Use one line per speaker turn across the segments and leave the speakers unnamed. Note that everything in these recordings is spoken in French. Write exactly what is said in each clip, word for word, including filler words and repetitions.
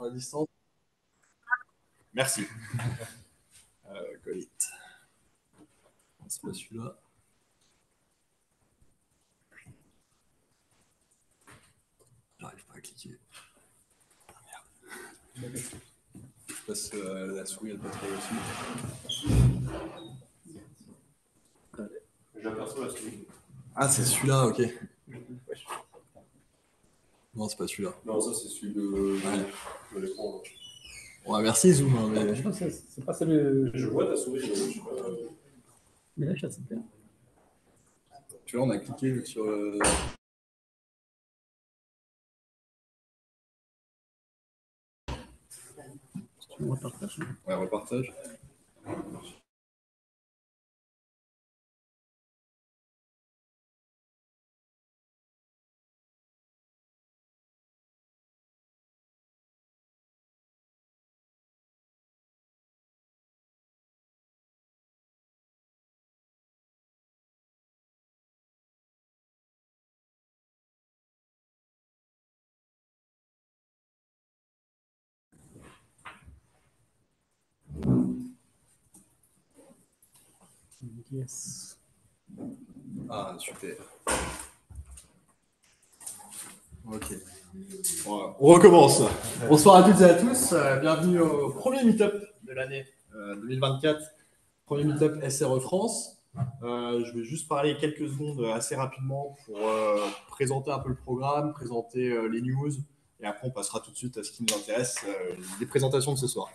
à distance. Merci. Euh, Colit. C'est pas celui-là. J'arrive pas à cliquer. Ah, merde. Je passe euh, la souris, elle pas trop dessus.
J'aperçois la souris.
Ah, c'est celui-là, ok. Non, c'est pas celui-là.
Non, ça c'est celui de, ouais. de l'écran.
Ouais, merci Zoom. Hein, mais...
Je pense que c'est pas ça le.
Je vois ta souris, mais je sais pas.
Mais là, ça c'est bien.
Tu vois, on a cliqué sur. Euh...
On repartage.
Ouais, repartage.
Yes.
Ah, super. Ok. Bon, on recommence. Bonsoir à toutes et à tous. Euh, bienvenue au premier meet-up de l'année euh, deux mille vingt-quatre. Premier meet-up S R E France. Euh, je vais juste parler quelques secondes assez rapidement pour euh, présenter un peu le programme, présenter euh, les news, et après on passera tout de suite à ce qui nous intéresse, euh, les présentations de ce soir.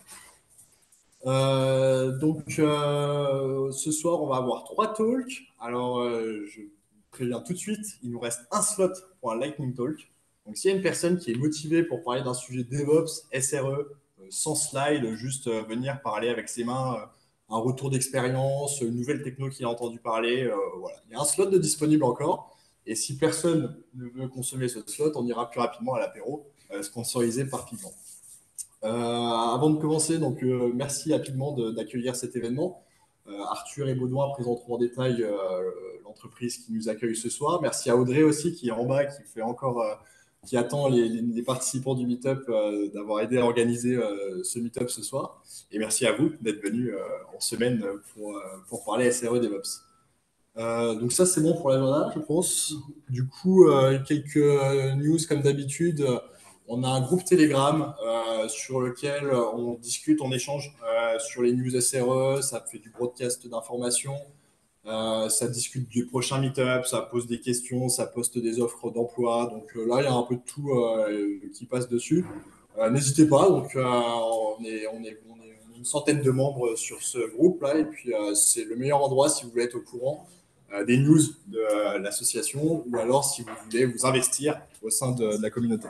Euh, donc euh, ce soir on va avoir trois talks. Alors euh, je préviens tout de suite, il nous reste un slot pour un lightning talk. Donc s'il y a une personne qui est motivée pour parler d'un sujet DevOps, S R E, euh, sans slide, juste euh, venir parler avec ses mains, euh, un retour d'expérience, une nouvelle techno qu'il a entendu parler, euh, voilà. Il y a un slot de disponible encore. Et si personne ne veut consommer ce slot, on ira plus rapidement à l'apéro, euh, sponsorisé par Pigment. Euh, avant de commencer, donc euh, merci rapidement d'accueillir cet événement. Euh, Arthur et Baudouin présenteront en détail euh, l'entreprise qui nous accueille ce soir. Merci à Audrey aussi qui est en bas, qui fait encore, euh, qui attend les, les, les participants du meet-up euh, d'avoir aidé à organiser euh, ce meet-up ce soir. Et merci à vous d'être venus euh, en semaine pour, euh, pour parler S R E DevOps. Euh, donc ça c'est bon pour l'agenda, je pense. Du coup, euh, quelques news comme d'habitude. On a un groupe Telegram euh, sur lequel on discute, on échange euh, sur les news S R E, ça fait du broadcast d'informations, euh, ça discute du prochain meet-up, ça pose des questions, ça poste des offres d'emploi. Donc euh, là, il y a un peu de tout euh, qui passe dessus. Euh, N'hésitez pas, donc euh, on, est, on, est, on est une centaine de membres sur ce groupe-là, et puis euh, c'est le meilleur endroit si vous voulez être au courant euh, des news de euh, l'association, ou alors si vous voulez vous investir au sein de, de la communauté.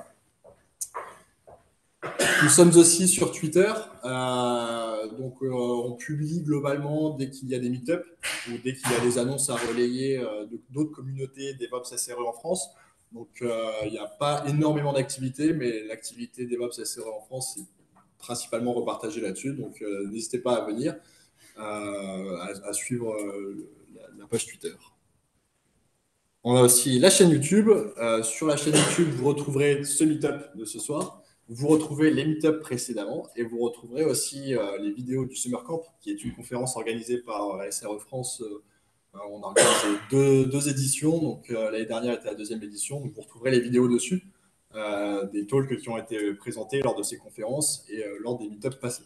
Nous sommes aussi sur Twitter, euh, donc euh, on publie globalement dès qu'il y a des meet-ups ou dès qu'il y a des annonces à relayer euh, d'autres communautés DevOps S R E en France. Donc euh, il n'y a pas énormément d'activités, mais l'activité DevOps S R E en France est principalement repartagée là-dessus. Donc euh, n'hésitez pas à venir, euh, à, à, suivre euh, la, la page Twitter. On a aussi la chaîne YouTube. Euh, sur la chaîne YouTube, vous retrouverez ce meet-up de ce soir. Vous retrouvez les meet-ups précédemment et vous retrouverez aussi euh, les vidéos du Summer Camp, qui est une conférence organisée par euh, S R E France. Euh, on a organisé deux, deux éditions. Donc euh, l'année dernière était la deuxième édition. Donc vous retrouverez les vidéos dessus, euh, des talks qui ont été présentés lors de ces conférences et euh, lors des meet-ups passés.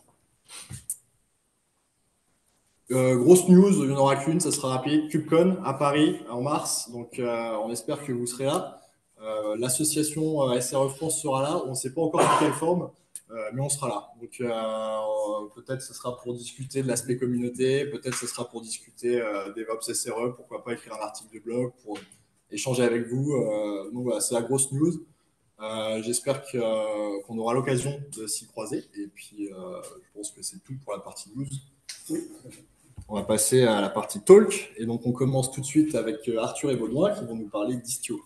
Euh, grosse news, il n'y en aura qu'une, ça sera rapide. KubeCon à Paris en mars, donc euh, on espère que vous serez là. Euh, L'association euh, S R E France sera là, on ne sait pas encore sous quelle forme, euh, mais on sera là. Donc euh, peut-être ce sera pour discuter de l'aspect communauté, peut-être ce sera pour discuter euh, DevOps S R E, pourquoi pas écrire un article de blog pour échanger avec vous. Euh, donc voilà, c'est la grosse news. Euh, J'espère qu'on euh, qu aura l'occasion de s'y croiser. Et puis, euh, je pense que c'est tout pour la partie news. Oui. On va passer à la partie talk. Et donc, on commence tout de suite avec Arthur et Baudouin qui vont nous parler d'Istio.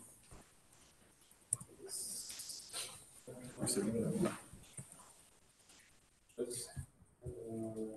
C'est bon.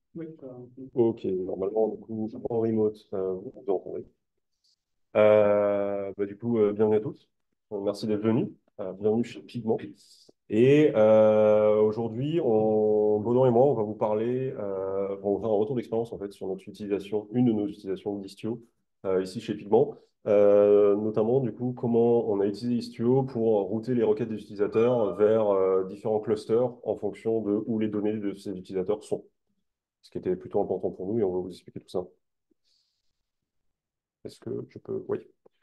Oui, ça-
Ok, normalement, du coup, en remote, euh, vous vous entendez. Euh, bah, du coup, euh, bienvenue à tous. Euh, merci d'être venus. Euh, bienvenue chez Pigment. Et euh, aujourd'hui, on, Baudouin et moi, on va vous parler, euh, on va faire un retour d'expérience en fait sur notre utilisation, une de nos utilisations d'Istio euh, ici chez Pigment. Euh, notamment, du coup, comment on a utilisé Istio pour router les requêtes des utilisateurs vers euh, différents clusters en fonction de où les données de ces utilisateurs sont. Ce qui était plutôt important pour nous et on va vous expliquer tout ça. Est-ce que je peux? Oui.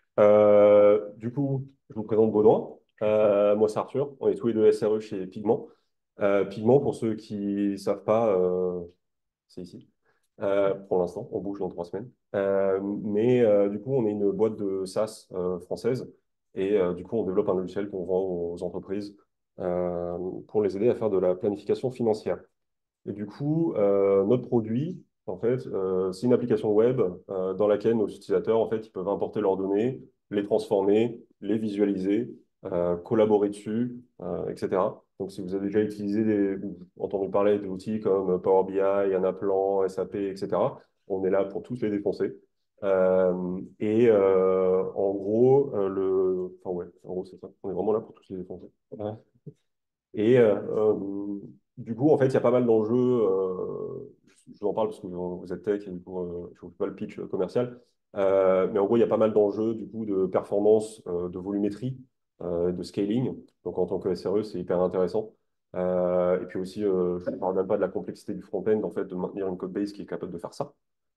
Euh, du coup, je vous présente Baudouin. Euh, moi, c'est Arthur. On est tous les deux S R E chez Pigment. Euh, Pigment, pour ceux qui ne savent pas, euh, c'est ici. Euh, pour l'instant, on bouge dans trois semaines. Euh, mais euh, du coup, on est une boîte de SaaS euh, française. Et euh, du coup, on développe un logiciel qu'on vend aux entreprises euh, pour les aider à faire de la planification financière. Et du coup, euh, notre produit, en fait, euh, c'est une application web euh, dans laquelle nos utilisateurs, en fait, ils peuvent importer leurs données, les transformer, les visualiser, euh, collaborer dessus, euh, et cetera. Donc, si vous avez déjà utilisé des, ou entendu parler d'outils comme Power B I, Anaplan, S A P, et cetera, on est là pour tous les défoncer. Euh, et euh, en gros, euh, le, enfin ouais, en gros c'est ça. On est vraiment là pour tous les défoncer. Ouais. Et euh, euh, du coup, en fait, il y a pas mal d'enjeux. Euh, je je vous en parle parce que vous, vous êtes tech et du coup, euh, je ne vous fais pas le pitch commercial. Euh, mais en gros, il y a pas mal d'enjeux du coup de performance, euh, de volumétrie, euh, de scaling. Donc, en tant que S R E, c'est hyper intéressant. Euh, et puis aussi, euh, je ne parle même pas de la complexité du front-end, en fait, de maintenir une code base qui est capable de faire ça.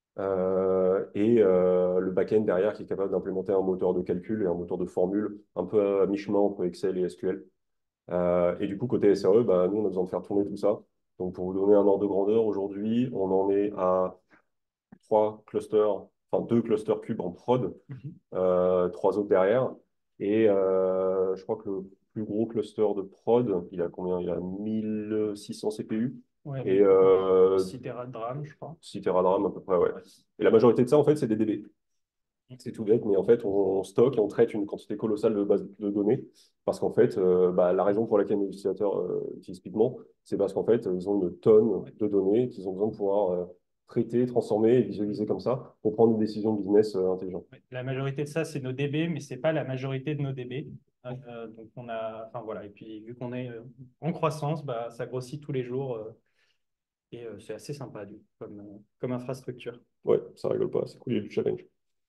Euh, et euh, le back-end derrière qui est capable d'implémenter un moteur de calcul et un moteur de formule un peu à mi-chemin entre Excel et S Q L. Euh, et du coup, côté S R E, bah, nous, on a besoin de faire tourner tout ça. Donc, pour vous donner un ordre de grandeur, aujourd'hui, on en est à trois clusters, enfin deux clusters cubes en prod, euh, trois autres derrière. Et euh, je crois que le plus gros cluster de prod, il a combien? Il a mille six cents C P U.
Ouais,
Et
mais
euh,
six Tera de RAM, je crois.
six téradram à peu près, ouais. Et la majorité de ça, en fait, c'est des D B. C'est tout bête, mais en fait, on stocke et on traite une quantité colossale de bases de données. Parce qu'en fait, euh, bah, la raison pour laquelle les utilisateurs euh, utilisent Pigment, c'est parce qu'en fait, ils ont une tonne de données qu'ils ont besoin de pouvoir euh, traiter, transformer et visualiser comme ça pour prendre des décisions de business euh, intelligentes.
Ouais, la majorité de ça, c'est nos D B, mais c'est pas la majorité de nos D B. Euh, donc on a, enfin voilà, et puis vu qu'on est euh, en croissance, bah, ça grossit tous les jours euh, et euh, c'est assez sympa du, comme, euh, comme infrastructure.
Ouais, ça rigole pas, c'est cool, il y a du challenge.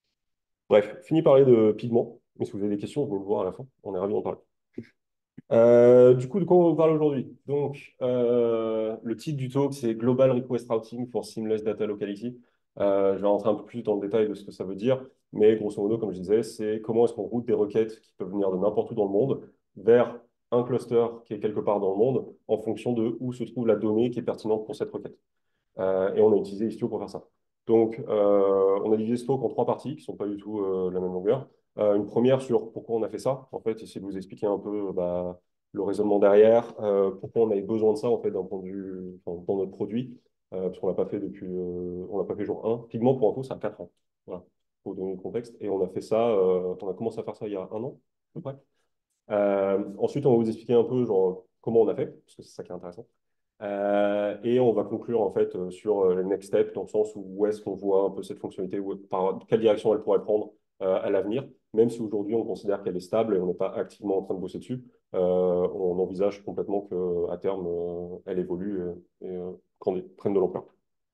Bref, fini de parler de Pigment. Mais si vous avez des questions, venez me voir à la fin. On est ravis d'en parler. Euh, du coup, de quoi on va vous parler aujourd'hui? Donc, euh, le titre du talk, c'est Global Request Routing for Seamless Data Locality. Euh, je vais rentrer un peu plus dans le détail de ce que ça veut dire, mais grosso modo, comme je disais, c'est comment est-ce qu'on route des requêtes qui peuvent venir de n'importe où dans le monde vers un cluster qui est quelque part dans le monde en fonction de où se trouve la donnée qui est pertinente pour cette requête. Euh, et on a utilisé Istio pour faire ça. Donc, euh, on a divisé ce talk en trois parties qui ne sont pas du tout euh, la même longueur. Euh, une première sur pourquoi on a fait ça, en fait, essayer de vous expliquer un peu bah, le raisonnement derrière, euh, pourquoi on avait besoin de ça, en fait, d'un point de vue, enfin, dans notre produit, euh, parce qu'on l'a pas fait depuis, euh, on l'a pas fait jour un. Pigment, pour info, ça a quatre ans. Voilà, pour vous donner le contexte. Et on a fait ça, euh, on a commencé à faire ça il y a un an, à peu près. Euh, ensuite, on va vous expliquer un peu, genre, comment on a fait, parce que c'est ça qui est intéressant. Euh, et on va conclure en fait euh, sur euh, les next steps, dans le sens où, où est-ce qu'on voit un peu cette fonctionnalité, où, par quelle direction elle pourrait prendre euh, à l'avenir, même si aujourd'hui on considère qu'elle est stable et on n'est pas activement en train de bosser dessus, euh, on envisage complètement qu'à terme euh, elle évolue euh, et euh, prenne prenne de l'ampleur.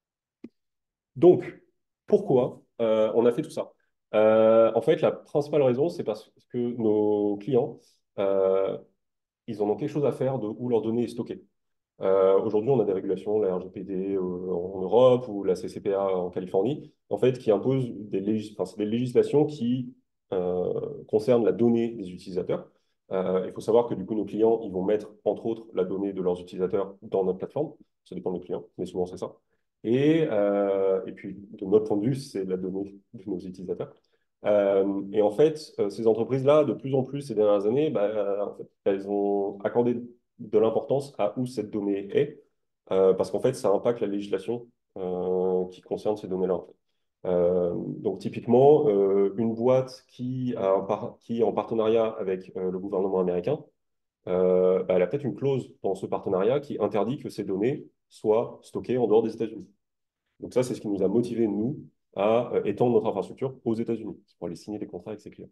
Donc, pourquoi euh, on a fait tout ça? Euh, en fait, la principale raison, c'est parce que nos clients, euh, ils en ont quelque chose à faire de où leur donnée est stockée. Euh, aujourd'hui, on a des régulations, la R G P D euh, en Europe ou la C C P A en Californie, en fait, qui imposent des, légis enfin, c'est des législations qui euh, concernent la donnée des utilisateurs. Euh, il faut savoir que du coup, nos clients, ils vont mettre, entre autres, la donnée de leurs utilisateurs dans notre plateforme. Ça dépend des clients, mais souvent, c'est ça. Et, euh, et puis, de notre point de vue, c'est la donnée de nos utilisateurs. Euh, et en fait, euh, ces entreprises-là, de plus en plus ces dernières années, bah, en fait, elles ont accordé de l'importance à où cette donnée est, euh, parce qu'en fait, ça impacte la législation euh, qui concerne ces données-là. En fait. Euh, donc, typiquement, euh, une boîte qui, a un par- qui est en partenariat avec euh, le gouvernement américain, euh, bah, elle a peut-être une clause dans ce partenariat qui interdit que ces données soient stockées en dehors des États-Unis. Donc ça, c'est ce qui nous a motivés, nous, à euh, étendre notre infrastructure aux États-Unis, pour aller signer des contrats avec ces clients.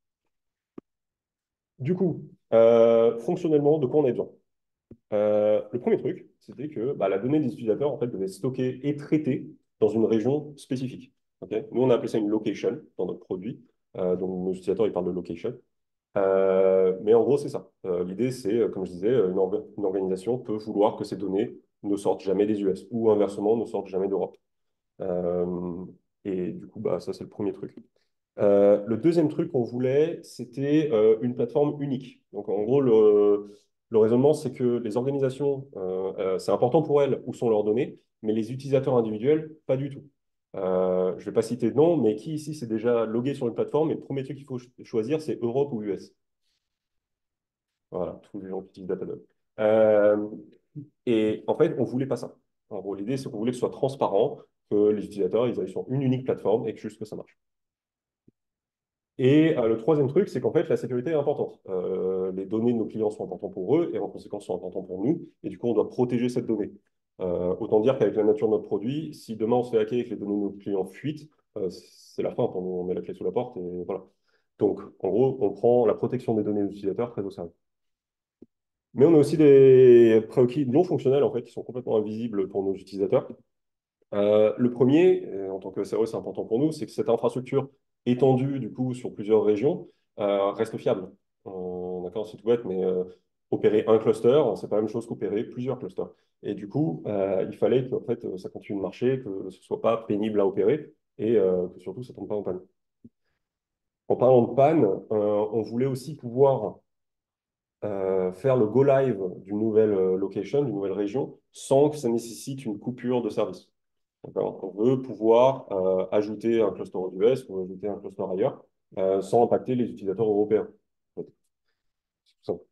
Du coup, euh, fonctionnellement, de quoi on a besoin? Euh, le premier truc, c'était que bah, la donnée des utilisateurs en fait, devait être stockée et traitée dans une région spécifique. Okay. Nous, on a appelé ça une location dans notre produit. Euh, donc, nos utilisateurs, ils parlent de location. Euh, mais en gros, c'est ça. Euh, l'idée, c'est, euh, comme je disais, une, orga une organisation peut vouloir que ces données ne sortent jamais des U S ou inversement ne sortent jamais d'Europe. Euh, et du coup, bah, ça, c'est le premier truc. Euh, le deuxième truc qu'on voulait, c'était euh, une plateforme unique. Donc, en gros, le, le raisonnement, c'est que les organisations, euh, euh, c'est important pour elles où sont leurs données, mais les utilisateurs individuels, pas du tout. Euh, je ne vais pas citer de nom, mais qui ici s'est déjà logué sur une plateforme? Et le premier truc qu'il faut ch- choisir, c'est Europe ou U S. Voilà, tous les gens qui utilisent Datadog. Euh, et en fait, on ne voulait pas ça. En gros, l'idée, c'est qu'on voulait que ce soit transparent, que les utilisateurs, ils aillent sur une unique plateforme et que juste que ça marche. Et euh, le troisième truc, c'est qu'en fait, la sécurité est importante. Euh, les données de nos clients sont importantes pour eux et en conséquence sont importantes pour nous. Et du coup, on doit protéger cette donnée. Euh, autant dire qu'avec la nature de notre produit, si demain on se fait hacker et que les données de nos clients fuitent, euh, c'est la fin. On met la clé sous la porte et voilà. Donc, en gros, on prend la protection des données des utilisateurs très au sérieux. Mais on a aussi des prérequis non fonctionnels en fait, qui sont complètement invisibles pour nos utilisateurs. Euh, le premier, euh, en tant que S R E, c'est important pour nous, c'est que cette infrastructure étendue du coup sur plusieurs régions euh, reste fiable. Euh, d'accord, c'est tout bête, mais euh, opérer un cluster, c'est pas la même chose qu'opérer plusieurs clusters. Et du coup, euh, il fallait que en fait, ça continue de marcher, que ce soit pas pénible à opérer et euh, que surtout ça tombe pas en panne. En parlant de panne, euh, on voulait aussi pouvoir euh, faire le go live d'une nouvelle euh, location, d'une nouvelle région, sans que ça nécessite une coupure de service. On veut pouvoir euh, ajouter un cluster aux U S ou ajouter un cluster ailleurs euh, sans impacter les utilisateurs européens. En fait. C'est tout simple.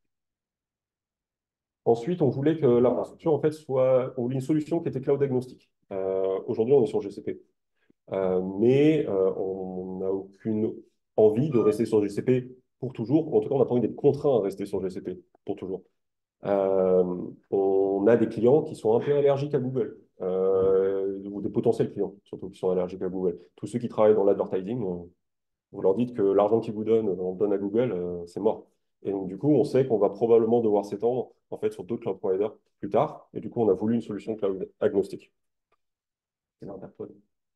Ensuite, on voulait que l'infrastructure en fait, soit on voulait une solution qui était cloud agnostique. Euh, Aujourd'hui, on est sur G C P. Euh, mais euh, on n'a aucune envie de rester sur G C P pour toujours. En tout cas, on n'a pas envie d'être contraint à rester sur G C P pour toujours. Euh, on a des clients qui sont un peu allergiques à Google, euh, ou des potentiels clients, surtout qui sont allergiques à Google. Tous ceux qui travaillent dans l'advertising, euh, vous leur dites que l'argent qu'ils vous donnent, on le donne à Google, euh, c'est mort. Et donc, du coup, on sait qu'on va probablement devoir s'étendre en fait, sur d'autres cloud providers plus tard. Et du coup, on a voulu une solution cloud agnostique. C'est l'interphone.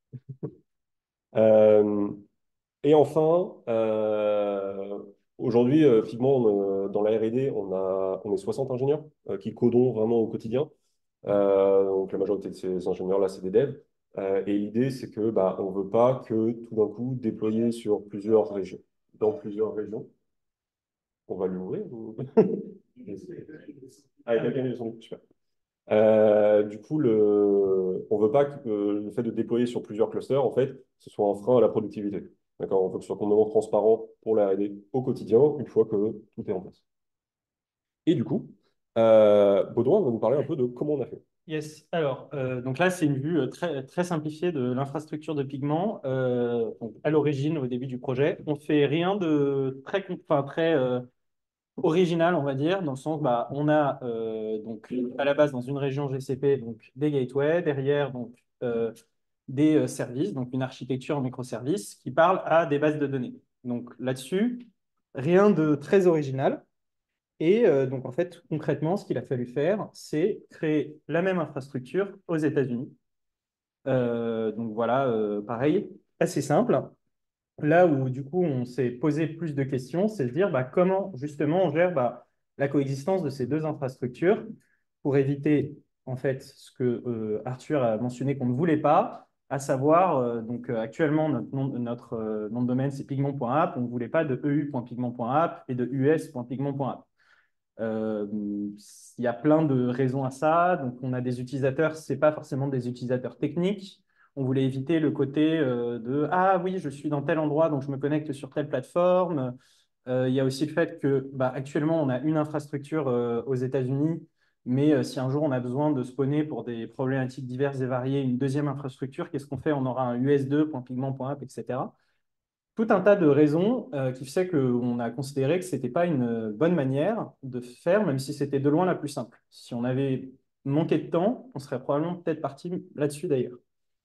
Euh, et enfin, euh, aujourd'hui, euh, Figment, on, euh, dans la R et D, on a, on est soixante ingénieurs euh, qui codons vraiment au quotidien. Euh, donc la majorité de ces ingénieurs-là, c'est des devs. Euh, et l'idée, c'est que bah, on ne veut pas que tout d'un coup déployer sur plusieurs régions, dans plusieurs régions. On va l'ouvrir. Ou... ah, quelqu'un a son super. Euh, du coup, le... on ne veut pas que euh, le fait de déployer sur plusieurs clusters, en fait, ce soit un frein à la productivité. D'accord? On veut que ce soit complètement transparent pour la R et D au quotidien, une fois que tout est en place. Et du coup, euh, Baudouin va nous parler un peu de comment on a fait.
Yes. Alors, euh, donc là, c'est une vue euh, très, très simplifiée de l'infrastructure de Pigment. Euh, donc, à l'origine, au début du projet, on fait rien de très, com- enfin, très euh, original, on va dire, dans le sens, bah, on a euh, donc à la base dans une région G C P donc des gateways, derrière donc euh, des euh, services, donc une architecture en microservices qui parle à des bases de données. Donc là-dessus, rien de très original. Et euh, donc, en fait, concrètement, ce qu'il a fallu faire, c'est créer la même infrastructure aux États-Unis. Euh, donc voilà, euh, pareil, assez simple. Là où, du coup, on s'est posé plus de questions, c'est de dire bah, comment, justement, on gère bah, la coexistence de ces deux infrastructures pour éviter, en fait, ce que euh, Arthur a mentionné qu'on ne voulait pas, à savoir, euh, donc euh, actuellement, notre nom, notre, euh, nom de domaine, c'est pigment.app. On ne voulait pas de e u point pigment point app et de u s point pigment point app. Euh, il y a plein de raisons à ça. Donc, on a des utilisateurs, ce n'est pas forcément des utilisateurs techniques. On voulait éviter le côté euh, de ah oui, je suis dans tel endroit, donc je me connecte sur telle plateforme. Euh, il y a aussi le fait que bah, actuellement, on a une infrastructure euh, aux États-Unis, mais euh, si un jour on a besoin de spawner pour des problématiques diverses et variées une deuxième infrastructure, qu'est-ce qu'on fait? On aura un u s deux point pigment point app, et cetera. Tout un tas de raisons euh, qui fait qu'on a considéré que ce n'était pas une bonne manière de faire, même si c'était de loin la plus simple. Si on avait manqué de temps, on serait probablement peut-être parti là-dessus d'ailleurs.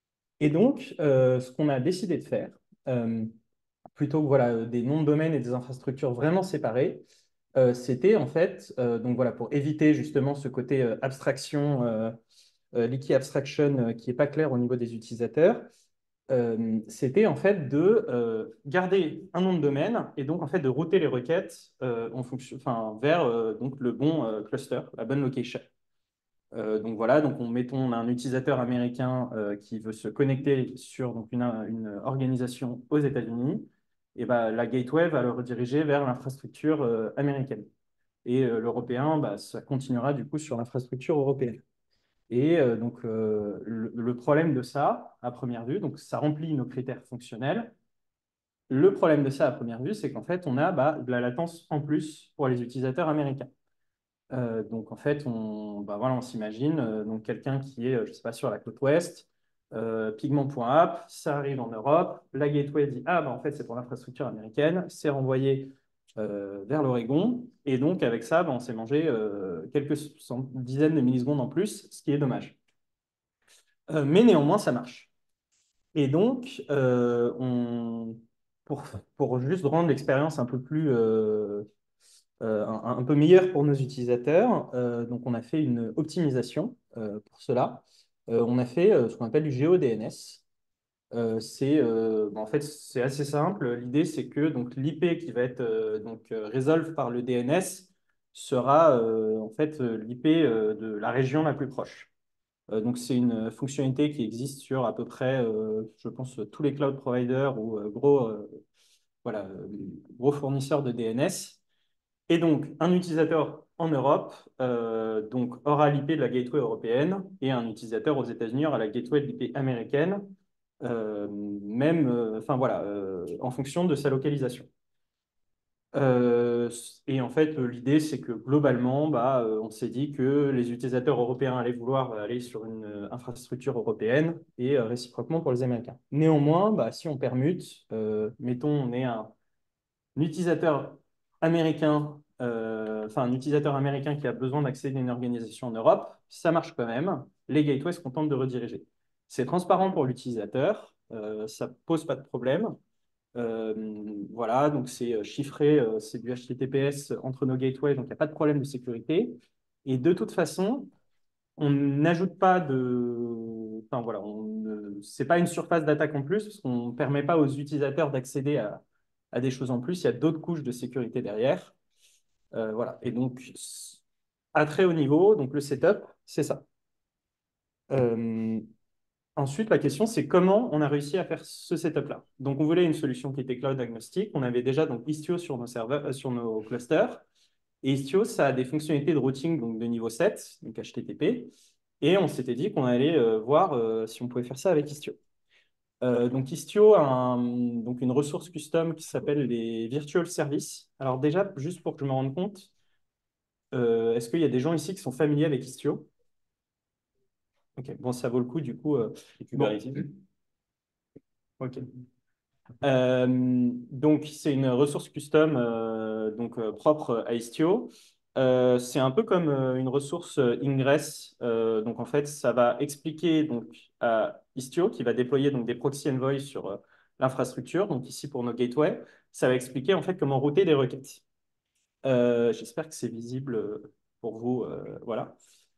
Et donc, euh, ce qu'on a décidé de faire, euh, plutôt que voilà, des noms de domaine et des infrastructures vraiment séparés, euh, c'était en fait, euh, donc voilà, pour éviter justement ce côté euh, abstraction, euh, euh, leaky abstraction euh, qui n'est pas clair au niveau des utilisateurs, euh, c'était en fait de euh, garder un nom de domaine et donc en fait de router les requêtes euh, en fonction, enfin, vers euh, donc le bon euh, cluster, la bonne location. Euh, donc voilà, donc on, mettons, on a un utilisateur américain euh, qui veut se connecter sur donc, une, une organisation aux États-Unis, et bah, la gateway va le rediriger vers l'infrastructure euh, américaine. Et euh, l'européen, bah, ça continuera du coup sur l'infrastructure européenne. Et euh, donc euh, le, le problème de ça, à première vue, donc ça remplit nos critères fonctionnels. Le problème de ça, à première vue, c'est qu'en fait, on a bah, de la latence en plus pour les utilisateurs américains. Euh, donc en fait, on, bah voilà, on s'imagine euh, donc quelqu'un qui est, euh, je sais pas, sur la côte ouest, euh, pigment.app, ça arrive en Europe, la gateway dit ah bah en fait c'est pour l'infrastructure américaine, c'est renvoyé euh, vers l'Oregon, et donc avec ça, bah, on s'est mangé euh, quelques cent- dizaines de millisecondes en plus, ce qui est dommage. Euh, mais néanmoins, ça marche. Et donc, euh, on, pour, pour juste rendre l'expérience un peu plus euh, euh, un, un peu meilleur pour nos utilisateurs. Euh, donc, on a fait une optimisation euh, pour cela. Euh, on a fait euh, ce qu'on appelle du GeoDNS. Euh, c'est euh, bon, en fait c'est assez simple. L'idée c'est que donc l'I P qui va être euh, donc euh, resolve par le D N S sera euh, en fait euh, l'I P euh, de la région la plus proche. Euh, donc c'est une fonctionnalité qui existe sur à peu près, euh, je pense, tous les cloud providers ou euh, gros euh, voilà euh, gros fournisseurs de D N S. Et donc, un utilisateur en Europe euh, donc, aura l'I P de la gateway européenne et un utilisateur aux États-Unis aura la gateway de l'I P américaine, euh, même, euh, enfin voilà, euh, en fonction de sa localisation. Euh, et en fait, l'idée, c'est que globalement, bah, euh, on s'est dit que les utilisateurs européens allaient vouloir aller sur une euh, infrastructure européenne et euh, réciproquement pour les Américains. Néanmoins, bah, si on permute, euh, mettons, on est un un utilisateur américain, euh, enfin un utilisateur américain qui a besoin d'accéder à une organisation en Europe, ça marche quand même. Les gateways se contentent de rediriger. C'est transparent pour l'utilisateur, euh, ça pose pas de problème. Euh, voilà, donc c'est chiffré, euh, c'est du H T T P S entre nos gateways, donc il n'y a pas de problème de sécurité. Et de toute façon, on n'ajoute pas de, enfin voilà, on ne... c'est pas une surface d'attaque en plus parce qu'on ne permet pas aux utilisateurs d'accéder à, à des choses en plus. Il y a d'autres couches de sécurité derrière. Euh, voilà. Et donc, à très haut niveau, donc le setup, c'est ça. Euh, Ensuite, la question, c'est comment on a réussi à faire ce setup-là. Donc, on voulait une solution qui était cloud agnostique. On avait déjà donc Istio sur nos serveurs, euh, sur nos clusters. Et Istio, ça a des fonctionnalités de routing donc, de niveau sept, donc H T T P. Et on s'était dit qu'on allait euh, voir euh, si on pouvait faire ça avec Istio. Euh, donc Istio a un- donc une ressource custom qui s'appelle les Virtual Services. Alors déjà, juste pour que je me rende compte, euh, est-ce qu'il y a des gens ici qui sont familiers avec Istio? Ok, bon, ça vaut le coup du coup. euh,
Et
Bon,
Kubernetes.
ok. Euh, donc, c'est une ressource custom euh, donc, euh, propre à Istio. Euh, c'est un peu comme euh, une ressource euh, Ingress. Euh, donc, en fait, ça va expliquer donc, à Istio qui va déployer donc, des proxy envoys sur euh, l'infrastructure. Donc, ici, pour nos gateways, ça va expliquer en fait comment router des requêtes. Euh, j'espère que c'est visible euh, pour vous. Euh, voilà.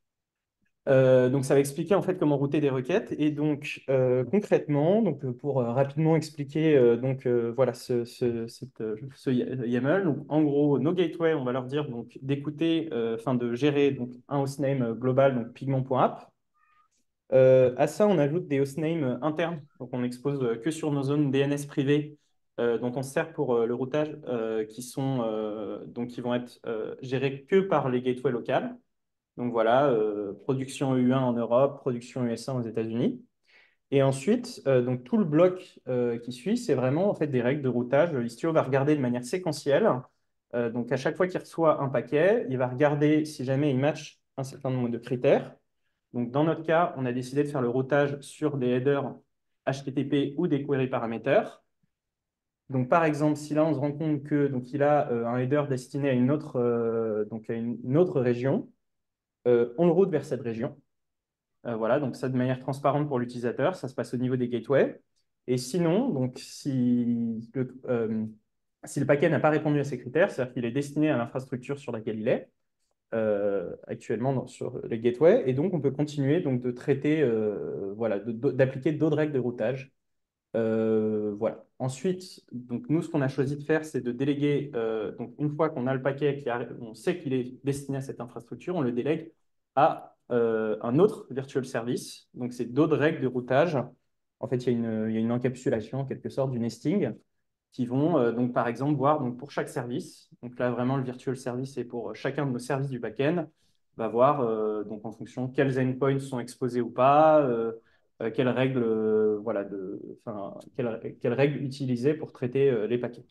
Euh, donc, ça va expliquer en fait comment router des requêtes. Et donc, euh, concrètement, donc, euh, pour euh, rapidement expliquer euh, donc, euh, voilà, ce, ce, cette, euh, ce YAML, donc, en gros, nos gateways, on va leur dire donc, d'écouter, euh, enfin de gérer donc, un hostname global, donc pigment.app. Euh, à ça, on ajoute des hostnames internes. Donc, on expose euh, que sur nos zones D N S privées euh, dont on se sert pour euh, le routage, euh, qui, sont, euh, donc, qui vont être euh, gérés que par les gateways locales. Donc voilà, euh, production E U un en Europe, production U S un aux États-Unis. Et ensuite, euh, donc tout le bloc euh, qui suit, c'est vraiment en fait des règles de routage. Istio va regarder de manière séquentielle. Euh, donc à chaque fois qu'il reçoit un paquet, il va regarder si jamais il match un certain nombre de critères. Donc dans notre cas, on a décidé de faire le routage sur des headers H T T P ou des query parameters. Donc par exemple, si là on se rend compte que donc il a euh, un header destiné à une autre, euh, donc à une, une autre région, euh, on le route vers cette région. Euh, voilà, donc ça de manière transparente pour l'utilisateur, ça se passe au niveau des gateways. Et sinon, donc si le, euh, si le paquet n'a pas répondu à ces critères, c'est-à-dire qu'il est destiné à l'infrastructure sur laquelle il est, euh, actuellement dans- sur les gateways, et donc on peut continuer donc, de traiter, euh, voilà, de- de- d'appliquer d'autres règles de routage. Euh, voilà. Ensuite, donc nous, ce qu'on a choisi de faire, c'est de déléguer, euh, donc une fois qu'on a le paquet, qui a- on sait qu'il est destiné à cette infrastructure, on le délègue à euh, un autre virtual service. Donc, c'est d'autres règles de routage. En fait, il y a une, il y a une encapsulation, en quelque sorte, du nesting, qui vont, euh, donc, par exemple, voir donc, pour chaque service. Donc là, vraiment, le virtual service est pour chacun de nos services du back-end, va voir, euh, donc, en fonction quels endpoints sont exposés ou pas, euh, euh, quelles règles, euh, voilà, de, enfin, quelles, quelles règles utiliser pour traiter euh, les paquets.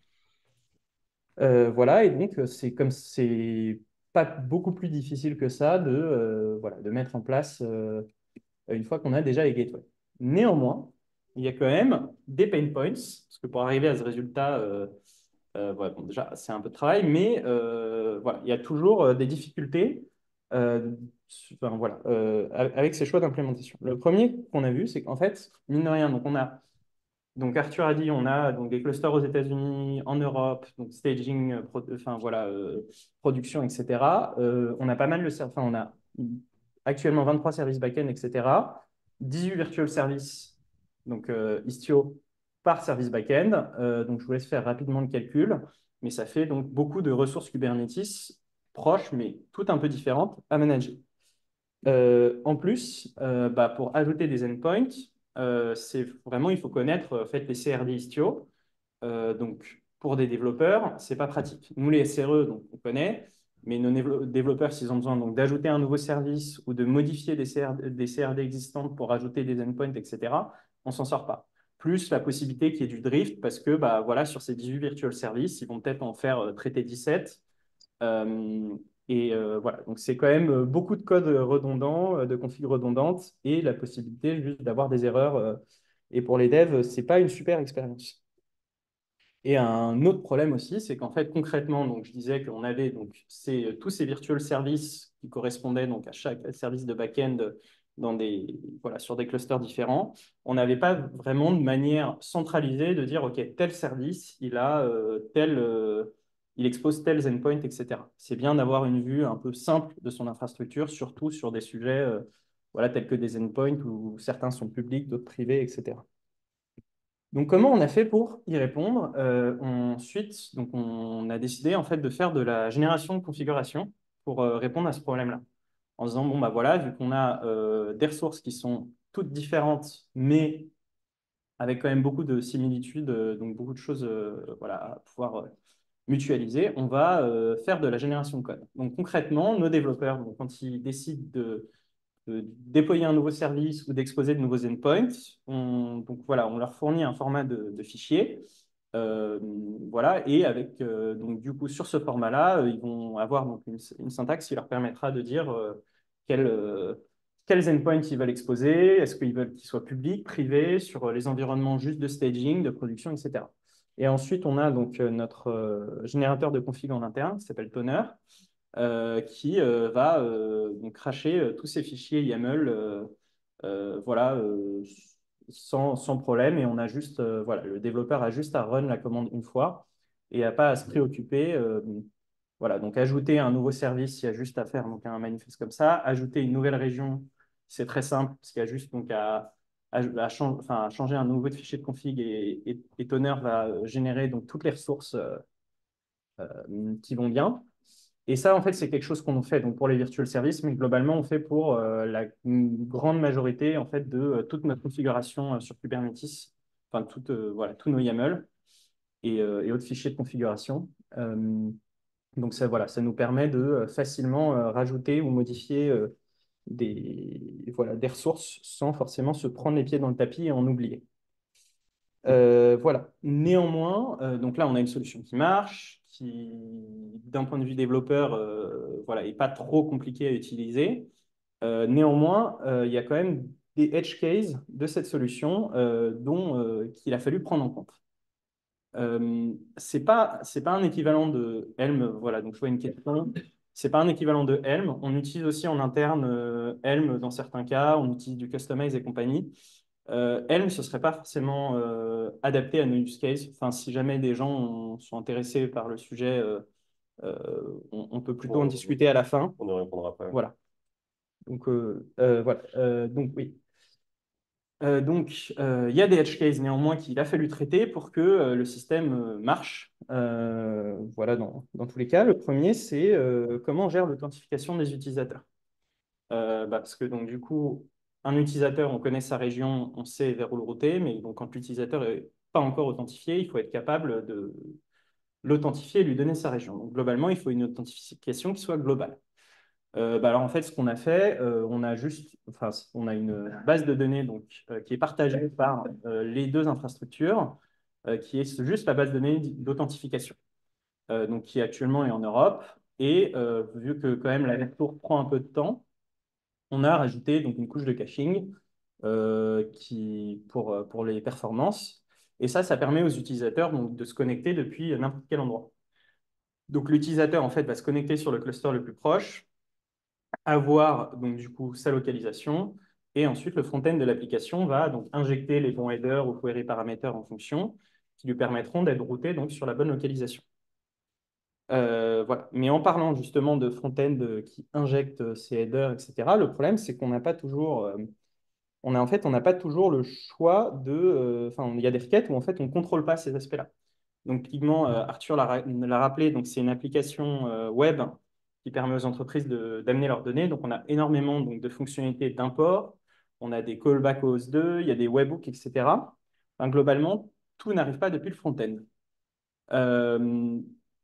Euh, voilà, et donc euh, c'est comme c'est pas beaucoup plus difficile que ça de, euh, voilà, de mettre en place euh, une fois qu'on a déjà les gateways. Néanmoins, il y a quand même des pain points, parce que pour arriver à ce résultat, euh, euh, voilà, bon, déjà c'est un peu de travail, mais euh, voilà, il y a toujours euh, des difficultés euh, enfin, voilà, euh, avec ces choix d'implémentation. Le premier qu'on a vu, c'est qu'en fait, mine de rien, donc on a donc Arthur a dit, on a donc des clusters aux États-Unis, en Europe, donc staging, euh, pro- enfin voilà, euh, production, et cetera. Euh, on a pas mal de ser- enfin on a actuellement vingt-trois services back-end, et cetera. dix-huit virtual services, donc euh, Istio par service back-end. Euh, donc je vous laisse faire rapidement le calcul, mais ça fait donc beaucoup de ressources Kubernetes proches, mais toutes un peu différentes à manager. Euh, en plus, euh, bah, pour ajouter des endpoints, euh, c'est vraiment, il faut connaître euh, en fait, les C R D Istio. Euh, donc, pour des développeurs, c'est pas pratique. Nous, les S R E, donc, on connaît, mais nos névo- développeurs, s'ils ont besoin donc, d'ajouter un nouveau service ou de modifier des, C R D, des C R D existantes pour ajouter des endpoints, et cetera, on s'en sort pas. Plus la possibilité qu'il y ait du drift, parce que bah, voilà, sur ces dix-huit virtual services, ils vont peut-être en faire euh, traiter dix-sept. Euh, et euh, voilà, donc c'est quand même euh, beaucoup de code redondant, euh, de config redondante et la possibilité juste d'avoir des erreurs. euh, et pour les devs, c'est pas une super expérience. Et un autre problème aussi, c'est qu'en fait, concrètement, donc, je disais qu'on avait donc, ces, tous ces virtual services qui correspondaient donc, à chaque service de back-end dans des, voilà, sur des clusters différents. On n'avait pas vraiment de manière centralisée de dire, OK, tel service, il a euh, tel, euh, il expose tels endpoints, et cetera. C'est bien d'avoir une vue un peu simple de son infrastructure, surtout sur des sujets euh, voilà, tels que des endpoints où certains sont publics, d'autres privés, et cetera. Donc, comment on a fait pour y répondre? Euh, ensuite, donc on a décidé en fait de faire de la génération de configuration pour euh, répondre à ce problème-là. En disant, bon, bah voilà, vu qu'on a euh, des ressources qui sont toutes différentes, mais avec quand même beaucoup de similitudes, euh, donc beaucoup de choses euh, voilà, à pouvoir euh, mutualiser, on va euh, faire de la génération de code. Donc, concrètement, nos développeurs, donc, quand ils décident de de déployer un nouveau service ou d'exposer de nouveaux endpoints. On, donc voilà, on leur fournit un format de, de fichier. Euh, voilà, et avec euh, donc du coup sur ce format-là, euh, ils vont avoir donc une, une syntaxe qui leur permettra de dire euh, quel, euh, quels endpoints ils veulent exposer, est-ce qu'ils veulent qu'ils soient publics, privés, sur les environnements juste de staging, de production, et cetera. Et ensuite, on a donc euh, notre euh, générateur de config en interne qui s'appelle Toner, euh, qui euh, va euh, donc cracher euh, tous ces fichiers YAML euh, euh, voilà, euh, sans, sans problème. Et on a juste, euh, voilà, le développeur a juste à run la commande une fois et n'a pas à se préoccuper. Euh, voilà, donc ajouter un nouveau service, il y a juste à faire donc, un manifeste comme ça. Ajouter une nouvelle région, c'est très simple, parce qu'il y a juste donc, à, à, à, change, enfin, à changer un nouveau fichier de config et, et, et Toner va générer donc, toutes les ressources euh, euh, qui vont bien. Et ça, en fait, c'est quelque chose qu'on fait donc, pour les virtual services, mais globalement, on fait pour euh, la grande majorité en fait, de euh, toute notre configuration euh, sur Kubernetes, enfin, toute, euh, voilà, tous nos YAML et, euh, et autres fichiers de configuration. Euh, donc, ça, voilà, ça nous permet de euh, facilement euh, rajouter ou modifier euh, des, voilà, des ressources sans forcément se prendre les pieds dans le tapis et en oublier. Euh, voilà. Néanmoins, euh, donc là, on a une solution qui marche, qui, d'un point de vue développeur, euh, voilà, est pas trop compliquée à utiliser. Euh, néanmoins, euh, il y a quand même des edge cases de cette solution euh, dont euh, qu'il a fallu prendre en compte. Euh, c'est pas, c'est pas un équivalent de Helm. Voilà, donc je vois une question. C'est pas un équivalent de Helm. On utilise aussi en interne euh, Helm dans certains cas. On utilise du Customize et compagnie. Euh, Helm, ce serait pas forcément euh, adapté à nos use cases. Enfin, si jamais des gens ont- sont intéressés par le sujet, euh, euh, on, on peut plutôt en
Bon,
discuter à la fin.
on y répondra après.
Voilà. Donc, euh, euh, voilà. Euh, donc oui. Euh, donc, euh, il y a des edge cases néanmoins qu'il a fallu traiter pour que euh, le système euh, marche. Euh, voilà, dans, dans tous les cas. Le premier, c'est euh, comment on gère l'authentification des utilisateurs. Euh, bah, parce que donc, du coup, un utilisateur, on connaît sa région, on sait vers où le router, mais donc, quand l'utilisateur n'est pas encore authentifié, il faut être capable de l'authentifier et lui donner sa région. Donc, globalement, il faut une authentification qui soit globale. Euh, bah alors en fait, ce qu'on a fait, euh, on a juste, enfin, on a une base de données donc, euh, qui est partagée par euh, les deux infrastructures, euh, qui est juste la base de données d'authentification, euh, donc qui actuellement est en Europe. Et euh, vu que quand même la retour prend un peu de temps, on a rajouté donc une couche de caching euh, qui, pour, pour les performances. Et ça, ça permet aux utilisateurs donc, de se connecter depuis n'importe quel endroit. Donc l'utilisateur en fait va se connecter sur le cluster le plus proche, avoir donc du coup sa localisation, et ensuite le front-end de l'application va donc injecter les bons headers ou query paraméters en fonction qui lui permettront d'être routé donc sur la bonne localisation. Euh, voilà. Mais en parlant justement de front-end qui injecte ces headers, et cetera, le problème c'est qu'on n'a pas toujours, euh, on a en fait on n'a pas toujours le choix de, euh, enfin il y a des requêtes où en fait on ne contrôle pas ces aspects-là. Donc, Pigment, euh, Arthur l'a l'a rappelé, donc c'est une application euh, web qui permet aux entreprises de- d'amener leurs données. Donc, on a énormément donc, de fonctionnalités d'import. On a des callbacks O S deux, il y a des webhooks, et cetera. Enfin, globalement, tout n'arrive pas depuis le front-end. Euh,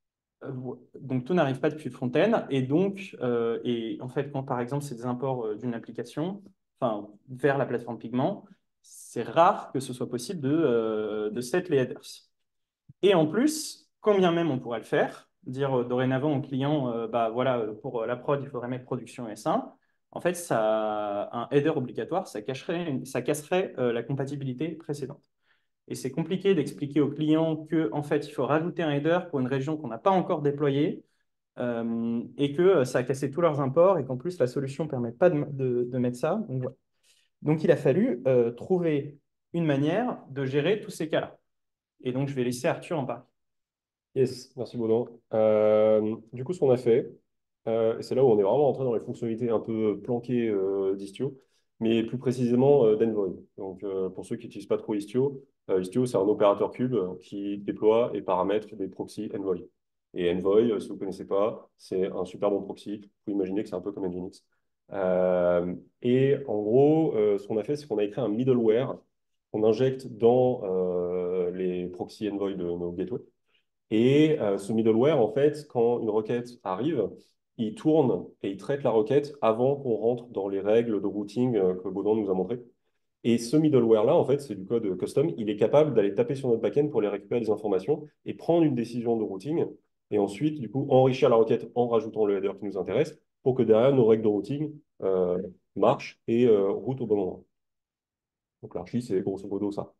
donc, tout n'arrive pas depuis le front-end. Et donc, euh, et en fait, quand par exemple, c'est des imports euh, d'une application, enfin, vers la plateforme Pigment, c'est rare que ce soit possible de, euh, de set les headers. Et en plus, quand bien même on pourrait le faire, dire euh, dorénavant au client, euh, bah voilà, euh, pour euh, la prod, il faudrait mettre production S un. En fait, ça, un header obligatoire, ça cacherait, ça casserait euh, la compatibilité précédente. Et c'est compliqué d'expliquer au client que, en fait, il faut rajouter un header pour une région qu'on n'a pas encore déployée euh, et que euh, ça a cassé tous leurs imports et qu'en plus la solution ne permet pas de, de- de mettre ça. Donc, voilà. Donc, il a fallu euh, trouver une manière de gérer tous ces cas-là. Et donc, je vais laisser Arthur en parler.
Yes, merci Baudin. Euh, du coup, ce qu'on a fait, euh, et c'est là où on est vraiment entré dans les fonctionnalités un peu planquées euh, d'Istio, mais plus précisément euh, d'Envoy. Donc, euh, pour ceux qui n'utilisent pas trop Istio, euh, Istio, c'est un opérateur cube qui déploie et paramètre des proxys Envoy. Et Envoy, euh, si vous ne connaissez pas, c'est un super bon proxy. Vous pouvez imaginer que c'est un peu comme Nginx. Euh, et en gros, euh, ce qu'on a fait, c'est qu'on a écrit un middleware qu'on injecte dans euh, les proxys Envoy de nos gateways. Et euh, ce middleware, en fait, quand une requête arrive, il tourne et il traite la requête avant qu'on rentre dans les règles de routing euh, que Baudin nous a montré. Et ce middleware-là, en fait, c'est du code custom. Il est capable d'aller taper sur notre backend pour aller récupérer des informations et prendre une décision de routing. Et ensuite, du coup, enrichir la requête en rajoutant le header qui nous intéresse pour que derrière, nos règles de routing euh, marchent et euh, routent au bon moment. Donc l'archi, c'est grosso modo ça.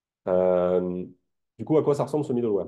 Euh, du coup, à quoi ça ressemble ce middleware?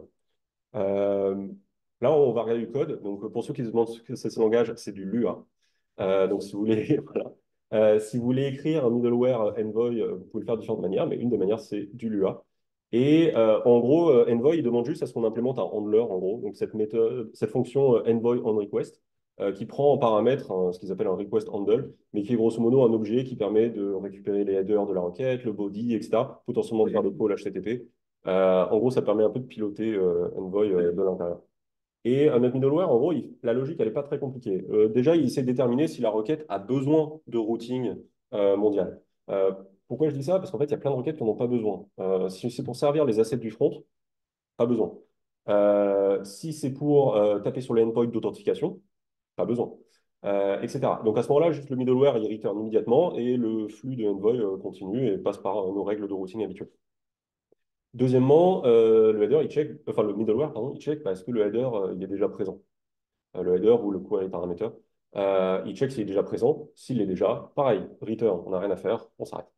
Euh, Là, on va regarder du code. Donc, pour ceux qui se demandent ce que c'est ce langage, c'est du Lua. Euh, donc, si vous voulez, voilà. Euh, si vous voulez écrire un middleware Envoy, euh, vous pouvez le faire de différentes manières, mais une des manières, c'est du Lua. Et euh, en gros, euh, Envoy, il demande juste à ce qu'on implémente un handler, en gros. Donc, cette méthode, cette fonction euh, Envoy on request, euh, qui prend en paramètre un- ce qu'ils appellent un request handle, mais qui est grosso modo un objet qui permet de récupérer les headers de la requête, le body, et cetera, potentiellement de faire le call H T T P. Euh, en gros, ça permet un peu de piloter euh, Envoy euh, de l'intérieur. Et un notre middleware, en gros, il- la logique, elle n'est pas très compliquée. Euh, déjà, il essaie de déterminer si la requête a besoin de routing euh, mondial. Euh, Pourquoi je dis ça? Parce qu'en fait, il y a plein de requêtes qui n'en ont pas besoin. Euh, si c'est pour servir les assets du front, pas besoin. Euh, si c'est pour euh, taper sur les endpoints d'authentification, pas besoin. Euh, et cetera. Donc à ce moment-là, juste le middleware, il return immédiatement et le flux de Envoy euh, continue et passe par euh, nos règles de routing habituelles. Deuxièmement, euh, le header, il check, enfin le middleware, pardon, il check parce que le header, euh, il est déjà présent. Euh, le header ou le query parameter, euh, il check s'il est déjà présent. S'il est déjà, pareil, return, on n'a rien à faire, on s'arrête.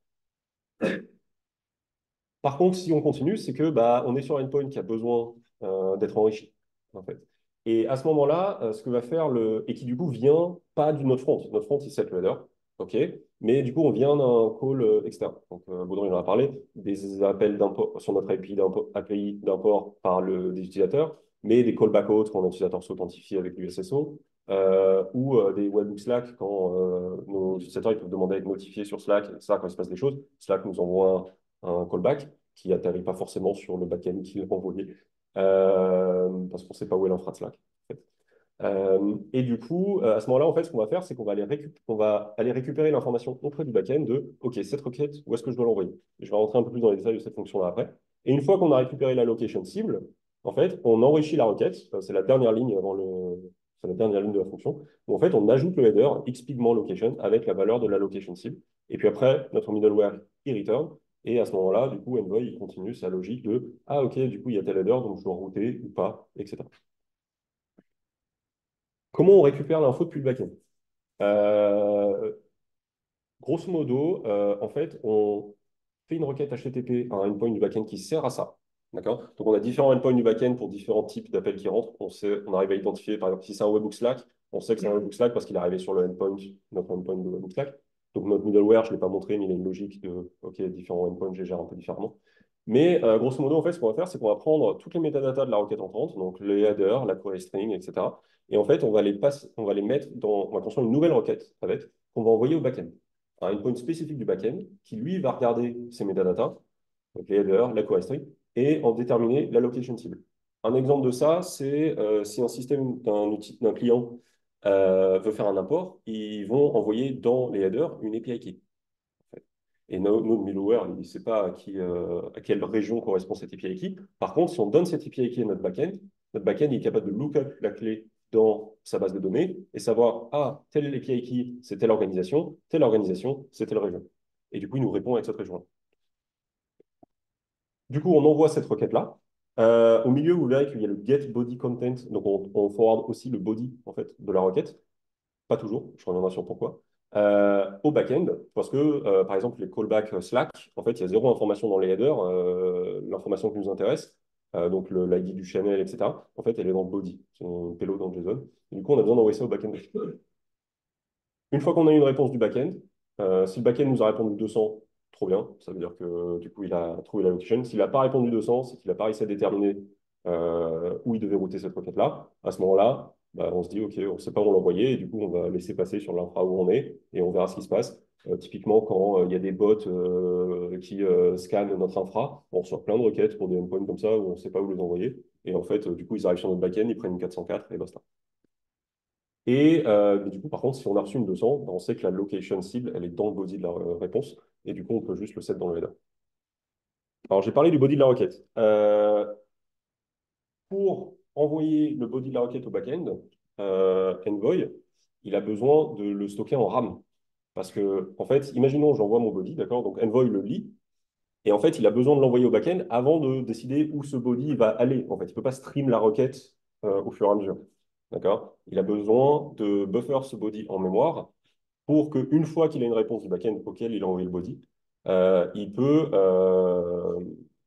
Par contre, si on continue, c'est que bah, on est sur un endpoint qui a besoin euh, d'être enrichi, en fait. Et à ce moment-là, euh, ce que va faire le... Et qui du coup vient pas du notre front. Notre front, il set le header. OK. Mais du coup, on vient d'un call euh, externe. Donc, euh, Baudron, il en a parlé, des appels d'import sur notre A P I d'import A P I d'import par le, des utilisateurs, mais des callbacks autres quand l'utilisateur s'authentifie avec l'U S S O, euh, ou euh, des webhooks Slack quand euh, nos utilisateurs ils peuvent demander à être notifiés sur Slack, et cetera, quand il se passe des choses. Slack nous envoie un, un callback qui n'atterrit pas forcément sur le backend qu'il a envoyé, euh, parce qu'on ne sait pas où est l'infra de Slack. En fait. Euh, et du coup, euh, à ce moment-là, en fait, ce qu'on va faire, c'est qu'on va aller, récup- on va aller récupérer l'information auprès du backend de OK, cette requête, où est-ce que je dois l'envoyer? Je vais rentrer un peu plus dans les détails de cette fonction-là après. Et une fois qu'on a récupéré la location cible, en fait, on enrichit la requête. Euh, C'est la dernière ligne avant le, c'est la dernière ligne de la fonction. Où en fait, on ajoute le header x pigment location avec la valeur de la location cible. Et puis après, notre middleware il return. Et à ce moment-là, du coup, Envoy il continue sa logique de ah OK, du coup, il y a tel header, donc je dois router ou pas, et cetera. Comment on récupère l'info depuis le backend? Euh, Grosso modo, euh, en fait, on fait une requête H T T P à un endpoint du backend qui sert à ça. D'accord? Donc, on a différents endpoints du backend pour différents types d'appels qui rentrent. On sait, on arrive à identifier, par exemple, si c'est un webhook Slack, on sait que c'est un webhook Slack parce qu'il est arrivé sur le endpoint, notre endpoint de webhook Slack. Donc, notre middleware, je ne l'ai pas montré, mais il a une logique de, OK, différents endpoints, je les gère un peu différemment. Mais euh, grosso modo, en fait, ce qu'on va faire, c'est qu'on va prendre toutes les métadatas de la requête entrante, donc les headers, la query string, et cetera. Et en fait, on va les, passer, on va les mettre dans, on va construire une nouvelle requête avec, qu'on va envoyer au backend. Un endpoint spécifique du backend qui, lui, va regarder ces métadatas, donc les headers, la query string, et en déterminer la location cible. Un exemple de ça, c'est euh, si un système d'un d'un client euh, veut faire un import, ils vont envoyer dans les headers une A P I key. Et no- notre middleware, il ne sait pas à, qui, euh, à quelle région correspond cette A P I key. Par contre, si on donne cette A P I key à notre backend, notre backend est capable de look up la clé dans sa base de données et savoir, ah, telle A P I key, c'est telle organisation, telle organisation, c'est telle région. Et du coup, il nous répond avec cette région-là. Du coup, on envoie cette requête-là. Euh, au milieu, vous verrez qu'il y a le get body content. Donc, on, on forward aussi le body en fait, de la requête. Pas toujours, je reviendrai sur pourquoi. Euh, au back-end, parce que, euh, par exemple, les callbacks Slack, en fait, il y a zéro information dans les headers. Euh, l'information qui nous intéresse, euh, donc l'I D du channel, et cetera, en fait, elle est dans le body. C'est un payload dans JSON. Et du coup, on a besoin d'envoyer ça au back-end. Une fois qu'on a eu une réponse du back-end, euh, si le back-end nous a répondu deux cents, trop bien. Ça veut dire que du coup, il a trouvé la location. S'il n'a pas répondu deux cents, c'est qu'il n'a pas réussi à déterminer euh, où il devait router cette requête-là. À ce moment-là, bah, on se dit, OK, on ne sait pas où l'envoyer. Et du coup, on va laisser passer sur l'infra où on est et on verra ce qui se passe. Euh, typiquement, quand euh, il y a des bots euh, qui euh, scannent notre infra, on reçoit plein de requêtes pour des endpoints comme ça où on ne sait pas où les envoyer. Et en fait, euh, du coup, ils arrivent sur notre back-end, ils prennent une quatre cent quatre et basta. Et euh, mais du coup, par contre, si on a reçu une deux cents, ben, on sait que la location cible, elle est dans le body de la euh, réponse. Et du coup, on peut juste le set dans le header. Alors, j'ai parlé du body de la requête. Euh, pour envoyer le body de la requête au back-end, euh, Envoy, il a besoin de le stocker en RAM. Parce que, en fait, imaginons, j'envoie mon body, d'accord? Donc, Envoy le lit. Et en fait, il a besoin de l'envoyer au back-end avant de décider où ce body va aller. En fait, il ne peut pas stream la requête euh, au fur et à mesure. D'accord? Il a besoin de buffer ce body en mémoire pour qu'une fois qu'il a une réponse du back-end auquel il a envoyé le body, euh, il peut euh,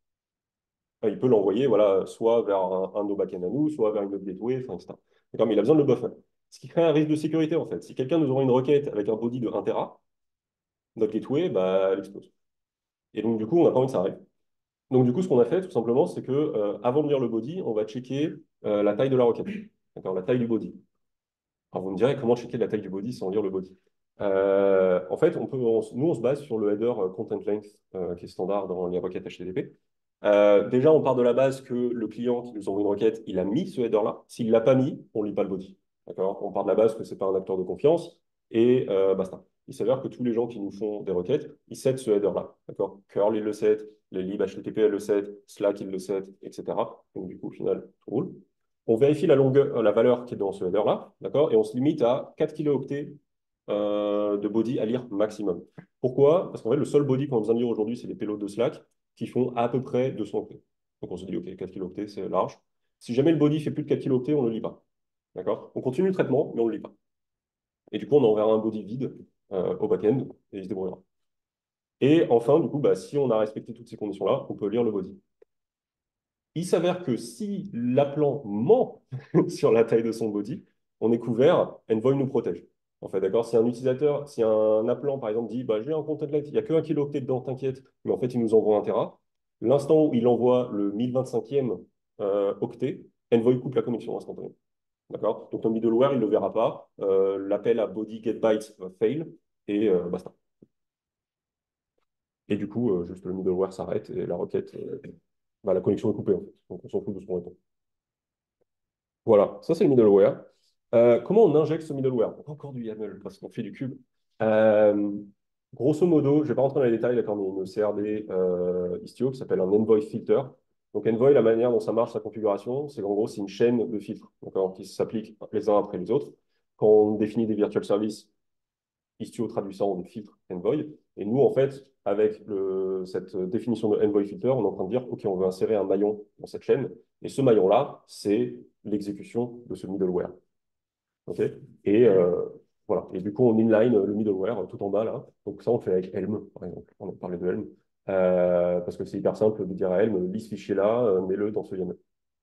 il peut l'envoyer voilà, soit vers un, un de nos back-end à nous, soit vers une autre gateway, enfin, et cetera. D'accord, mais il a besoin de le buffer. Ce qui crée un risque de sécurité, en fait. Si quelqu'un nous envoie une requête avec un body de un téra, notre gateway, bah, elle explose. Et donc, du coup, on n'a pas envie que ça arrive. Donc, du coup, ce qu'on a fait, tout simplement, c'est que euh, avant de lire le body, on va checker euh, la taille de la requête. D'accord, la taille du body. Alors, vous me direz comment checker la taille du body sans lire le body. Euh, en fait, on peut, on- nous, on se base sur le header euh, content length euh, qui est standard dans les requêtes H T T P. Euh, déjà, on part de la base que le client qui nous envoie une requête, il a mis ce header-là. S'il ne l'a pas mis, on ne lit pas le body. D'accord? On part de la base que ce n'est pas un acteur de confiance et euh, basta. Il s'avère que tous les gens qui nous font des requêtes, ils set ce header-là. D'accord? Curl, il le set, les libs H T T P, elle le set, Slack, il le set, et cetera. Donc, du coup, au final, tout roule. On vérifie la longueur, euh, la valeur qui est dans ce header-là, d'accord? Et on se limite à quatre kilooctets euh, de body à lire maximum. Pourquoi? Parce qu'en fait, le seul body qu'on a besoin de lire aujourd'hui, c'est les payloads de Slack qui font à peu près deux cents octets. Donc on se dit, OK, quatre kilooctets, c'est large. Si jamais le body fait plus de quatre kilooctets, on ne le lit pas. D'accord? On continue le traitement, mais on ne le lit pas. Et du coup, on enverra un body vide euh, au back-end et il se débrouillera. Et enfin, du coup, bah, si on a respecté toutes ces conditions-là, on peut lire le body. Il s'avère que si l'appelant ment sur la taille de son body, on est couvert, Envoy nous protège. En fait, d'accord? Si un utilisateur, si un appelant, par exemple, dit bah, j'ai un content il n'y a que un kilooctet dedans, t'inquiète, mais en fait, il nous envoie un téra. L'instant où il envoie le mille vingt-cinquième euh, octet, Envoy coupe la connexion instantanément. D'accord? Donc, ton middleware, il ne le verra pas. Euh, L'appel à body get byte va fail et euh, basta. Et du coup, euh, juste le middleware s'arrête et la requête, euh, bah, la connexion est coupée, en fait. Donc, on s'en fout de ce qu'on répond. Voilà, ça c'est le middleware. Euh, comment on injecte ce middleware? Encore du YAML parce qu'on fait du cube. Euh, grosso modo, je ne vais pas rentrer dans les détails, d'accord, mais il y a une C R D euh, Istio qui s'appelle un Envoy filter. Donc Envoy, la manière dont ça marche, sa configuration, c'est qu'en gros, c'est une chaîne de filtres, d'accord, qui s'appliquent les uns après les autres. Quand on définit des virtual services, Istio traduit ça en des filtres Envoy. Et nous, en fait, avec le, cette définition de Envoy filter, on est en train de dire, OK, on veut insérer un maillon dans cette chaîne. Et ce maillon-là, c'est l'exécution de ce middleware. OK? Et euh, voilà. Et du coup, on inline le middleware tout en bas là. Donc ça, on le fait avec Helm, par exemple. On a parlé de Helm. Euh, parce que c'est hyper simple de dire à Helm, lis ce fichier-là, euh, mets-le dans ce YAML.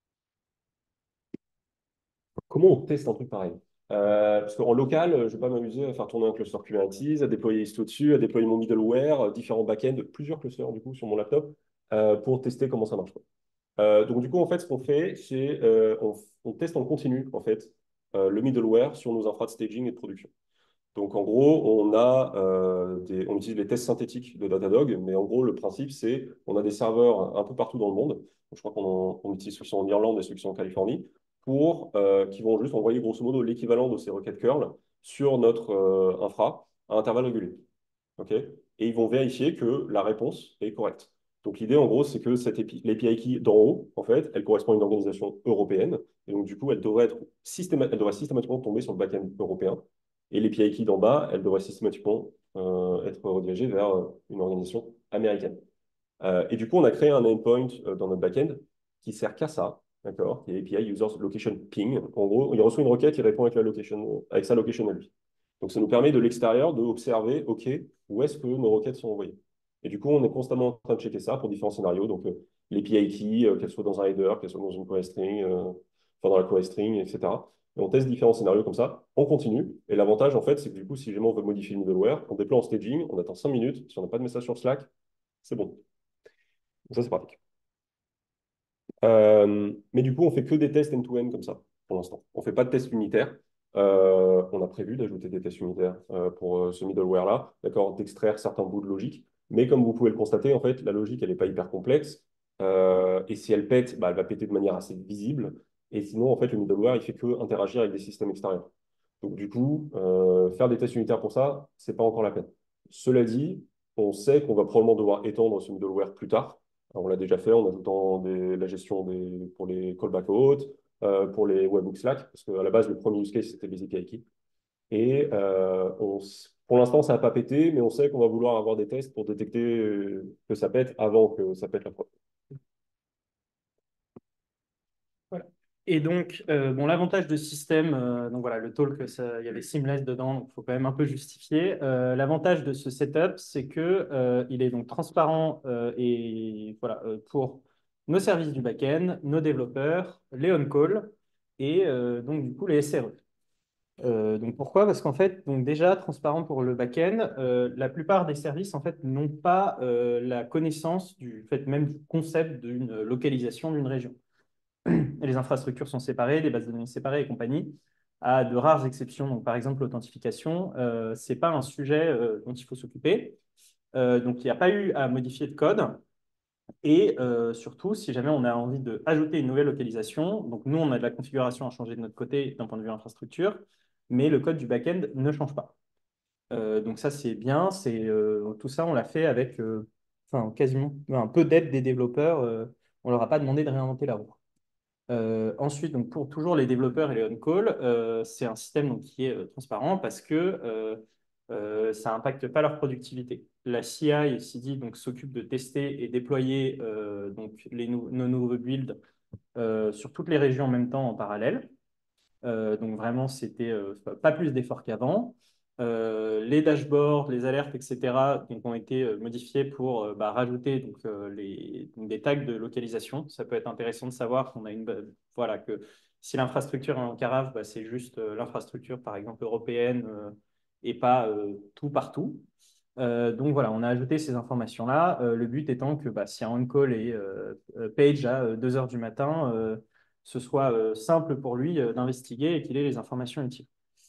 Comment on teste un truc pareil? Euh, parce qu'en local, je ne vais pas m'amuser à faire tourner un cluster Kubernetes, à déployer Istio dessus, à déployer mon middleware, euh, différents backends, plusieurs clusters du coup sur mon laptop, euh, pour tester comment ça marche, quoi. Euh, donc du coup, en fait, ce qu'on fait, c'est euh, on, on teste en continu en fait euh, le middleware sur nos infras de staging et de production. Donc en gros, on a euh, des, on utilise les tests synthétiques de Datadog, mais en gros, le principe, c'est on a des serveurs un peu partout dans le monde. Donc, je crois qu'on on utilise ceux qui sont en Irlande et ceux qui sont en Californie, pour euh, qui vont juste envoyer grosso modo l'équivalent de ces requêtes curl sur notre euh, infra à intervalles réguliers. OK? Et ils vont vérifier que la réponse est correcte. Donc l'idée, en gros, c'est que cette A P I, l'A P I key d'en haut, en fait, elle correspond à une organisation européenne. Et donc, du coup, elle devrait, être systéma- elle devrait systématiquement tomber sur le back-end européen. Et l'A P I key d'en bas, elle devrait systématiquement euh, être redirigée vers euh, une organisation américaine. Euh, et du coup, on a créé un endpoint euh, dans notre back-end qui sert qu'à ça, d'accord? Qui est A P I Users Location Ping. En gros, il reçoit une requête, il répond avec, la location, avec sa location à lui. Donc, ça nous permet de l'extérieur d'observer, OK, où est-ce que nos requêtes sont envoyées. Et du coup, on est constamment en train de checker ça pour différents scénarios. Donc, euh, l'A P I key, euh, qu'elle soit dans un header, qu'elle soit dans une query string, euh, enfin dans la query string, et cetera. Et on teste différents scénarios comme ça. On continue. Et l'avantage, en fait, c'est que du coup, si jamais on veut modifier le middleware, on déploie en staging, on attend cinq minutes. Si on n'a pas de message sur Slack, c'est bon. Donc ça, c'est pratique. Euh, mais du coup, on fait que des tests end-to-end comme ça, pour l'instant. On ne fait pas de tests unitaires. Euh, on a prévu d'ajouter des tests unitaires euh, pour euh, ce middleware-là, d'accord, d'extraire certains bouts de logique. Mais comme vous pouvez le constater, en fait, la logique, elle n'est pas hyper complexe. Euh, et si elle pète, bah, elle va péter de manière assez visible. Et sinon, en fait, le middleware, il fait que interagir avec des systèmes extérieurs. Donc, du coup, euh, faire des tests unitaires pour ça, c'est pas encore la peine. Cela dit, on sait qu'on va probablement devoir étendre ce middleware plus tard. Alors, on l'a déjà fait en ajoutant des- la gestion des, pour les callbacks hôtes, euh, pour les webhooks Slack, parce qu'à la base, le premier use case, c'était les A P I keys. Et euh, on s- pour l'instant, ça n'a pas pété, mais on sait qu'on va vouloir avoir des tests pour détecter euh, que ça pète avant que ça pète la prod.
Voilà. Et donc, euh, bon, l'avantage de ce système, euh, donc voilà, le talk, ça, il y avait Seamless dedans, donc il faut quand même un peu justifier. Euh, l'avantage de ce setup, c'est que euh, il est donc transparent euh, et voilà euh, pour nos services du back-end, nos développeurs, les on-call et euh, donc du coup les S R E. Euh, donc pourquoi? Parce qu'en fait, donc déjà transparent pour le back-end, euh, la plupart des services en fait n'ont pas euh, la connaissance du fait même du concept d'une localisation d'une région. Et les infrastructures sont séparées, les bases de données séparées et compagnie, à de rares exceptions. Donc, par exemple, l'authentification, euh, ce n'est pas un sujet euh, dont il faut s'occuper. Euh, donc, il n'y a pas eu à modifier de code. Et euh, surtout, si jamais on a envie d'ajouter une nouvelle localisation, donc nous, on a de la configuration à changer de notre côté d'un point de vue infrastructure, mais le code du back-end ne change pas. Euh, donc ça, c'est bien. C'est, euh, tout ça, on l'a fait avec euh, enfin, quasiment un peu d'aide des développeurs. Euh, on ne leur a pas demandé de réinventer la roue. Euh, ensuite, donc pour toujours les développeurs et les on-call, euh, c'est un système donc, qui est euh, transparent parce que euh, euh, ça n'impacte pas leur productivité. La C I et C D donc, s'occupe de tester et déployer euh, donc, les nou- nos nouveaux builds euh, sur toutes les régions en même temps en parallèle. Euh, donc vraiment, c'était euh, pas plus d'efforts qu'avant. Euh, les dashboards, les alertes, et cetera, donc, ont été euh, modifiés pour euh, bah, rajouter donc, euh, les, donc, des tags de localisation. Ça peut être intéressant de savoir qu'on a une, bah, voilà, que si l'infrastructure est en carafe, bah, c'est juste euh, l'infrastructure, par exemple, européenne euh, et pas euh, tout partout. Euh, donc voilà, on a ajouté ces informations-là. Euh, le but étant que bah, si un on-call est euh, euh, page à euh, deux heures du matin, euh, ce soit euh, simple pour lui euh, d'investiguer et qu'il ait les informations utiles.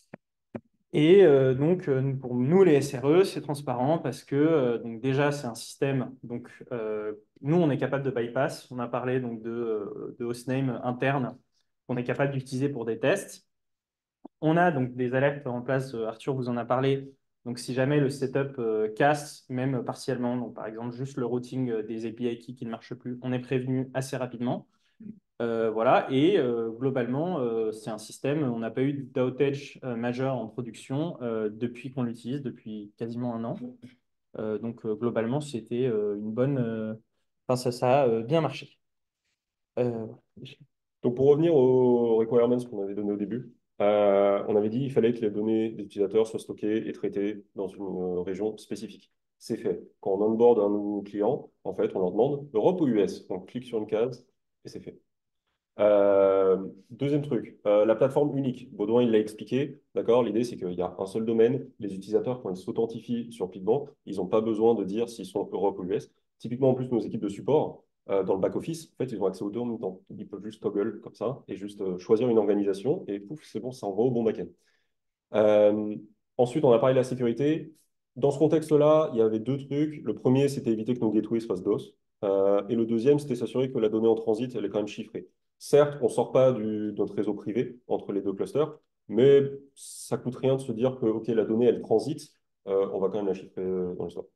Et euh, donc, euh, pour nous, les S R E, c'est transparent parce que euh, donc déjà, c'est un système. Donc, euh, nous, on est capable de bypass. On a parlé donc, de, euh, de hostname interne qu'on est capable d'utiliser pour des tests. On a donc des alertes en place. euh, Arthur vous en a parlé. Donc, si jamais le setup euh, casse, même partiellement, donc par exemple juste le routing euh, des A P I keys qui ne marche plus, on est prévenu assez rapidement. Euh, voilà, et euh, globalement, euh, c'est un système, on n'a pas eu d'outage euh, majeur en production euh, depuis qu'on l'utilise, depuis quasiment un an. Euh, donc euh, globalement, c'était euh, une bonne... euh, Enfin, ça, ça a euh, bien marché. Euh,
Donc, pour revenir aux requirements qu'on avait donnés au début, euh, on avait dit qu'il fallait que les données des utilisateurs soient stockées et traitées dans une euh, région spécifique. C'est fait. Quand on onboard un nouveau client, en fait, on leur demande Europe ou U S. On clique sur une case et c'est fait. Euh, deuxième truc, euh, la plateforme unique. Baudouin, il l'a expliqué. D'accord? L'idée, c'est qu'il y a un seul domaine. Les utilisateurs, quand ils s'authentifient sur Pigment, ils n'ont pas besoin de dire s'ils sont Europe ou U S. Typiquement, en plus, nos équipes de support, euh, dans le back-office, en fait, ils ont accès aux deux en même temps. Ils peuvent juste toggle comme ça et juste euh, choisir une organisation et pouf, c'est bon, ça envoie au bon back-end. Euh, ensuite, on a parlé de la sécurité. Dans ce contexte-là, il y avait deux trucs. Le premier, c'était éviter que nos gateways se fassent DOS. Euh, et le deuxième, c'était s'assurer que la donnée en transit, elle est quand même chiffrée. Certes, on ne sort pas du, de notre réseau privé entre les deux clusters, mais ça coûte rien de se dire que ok, la donnée, elle transite, euh, on va quand même la chiffrer euh, dans le store.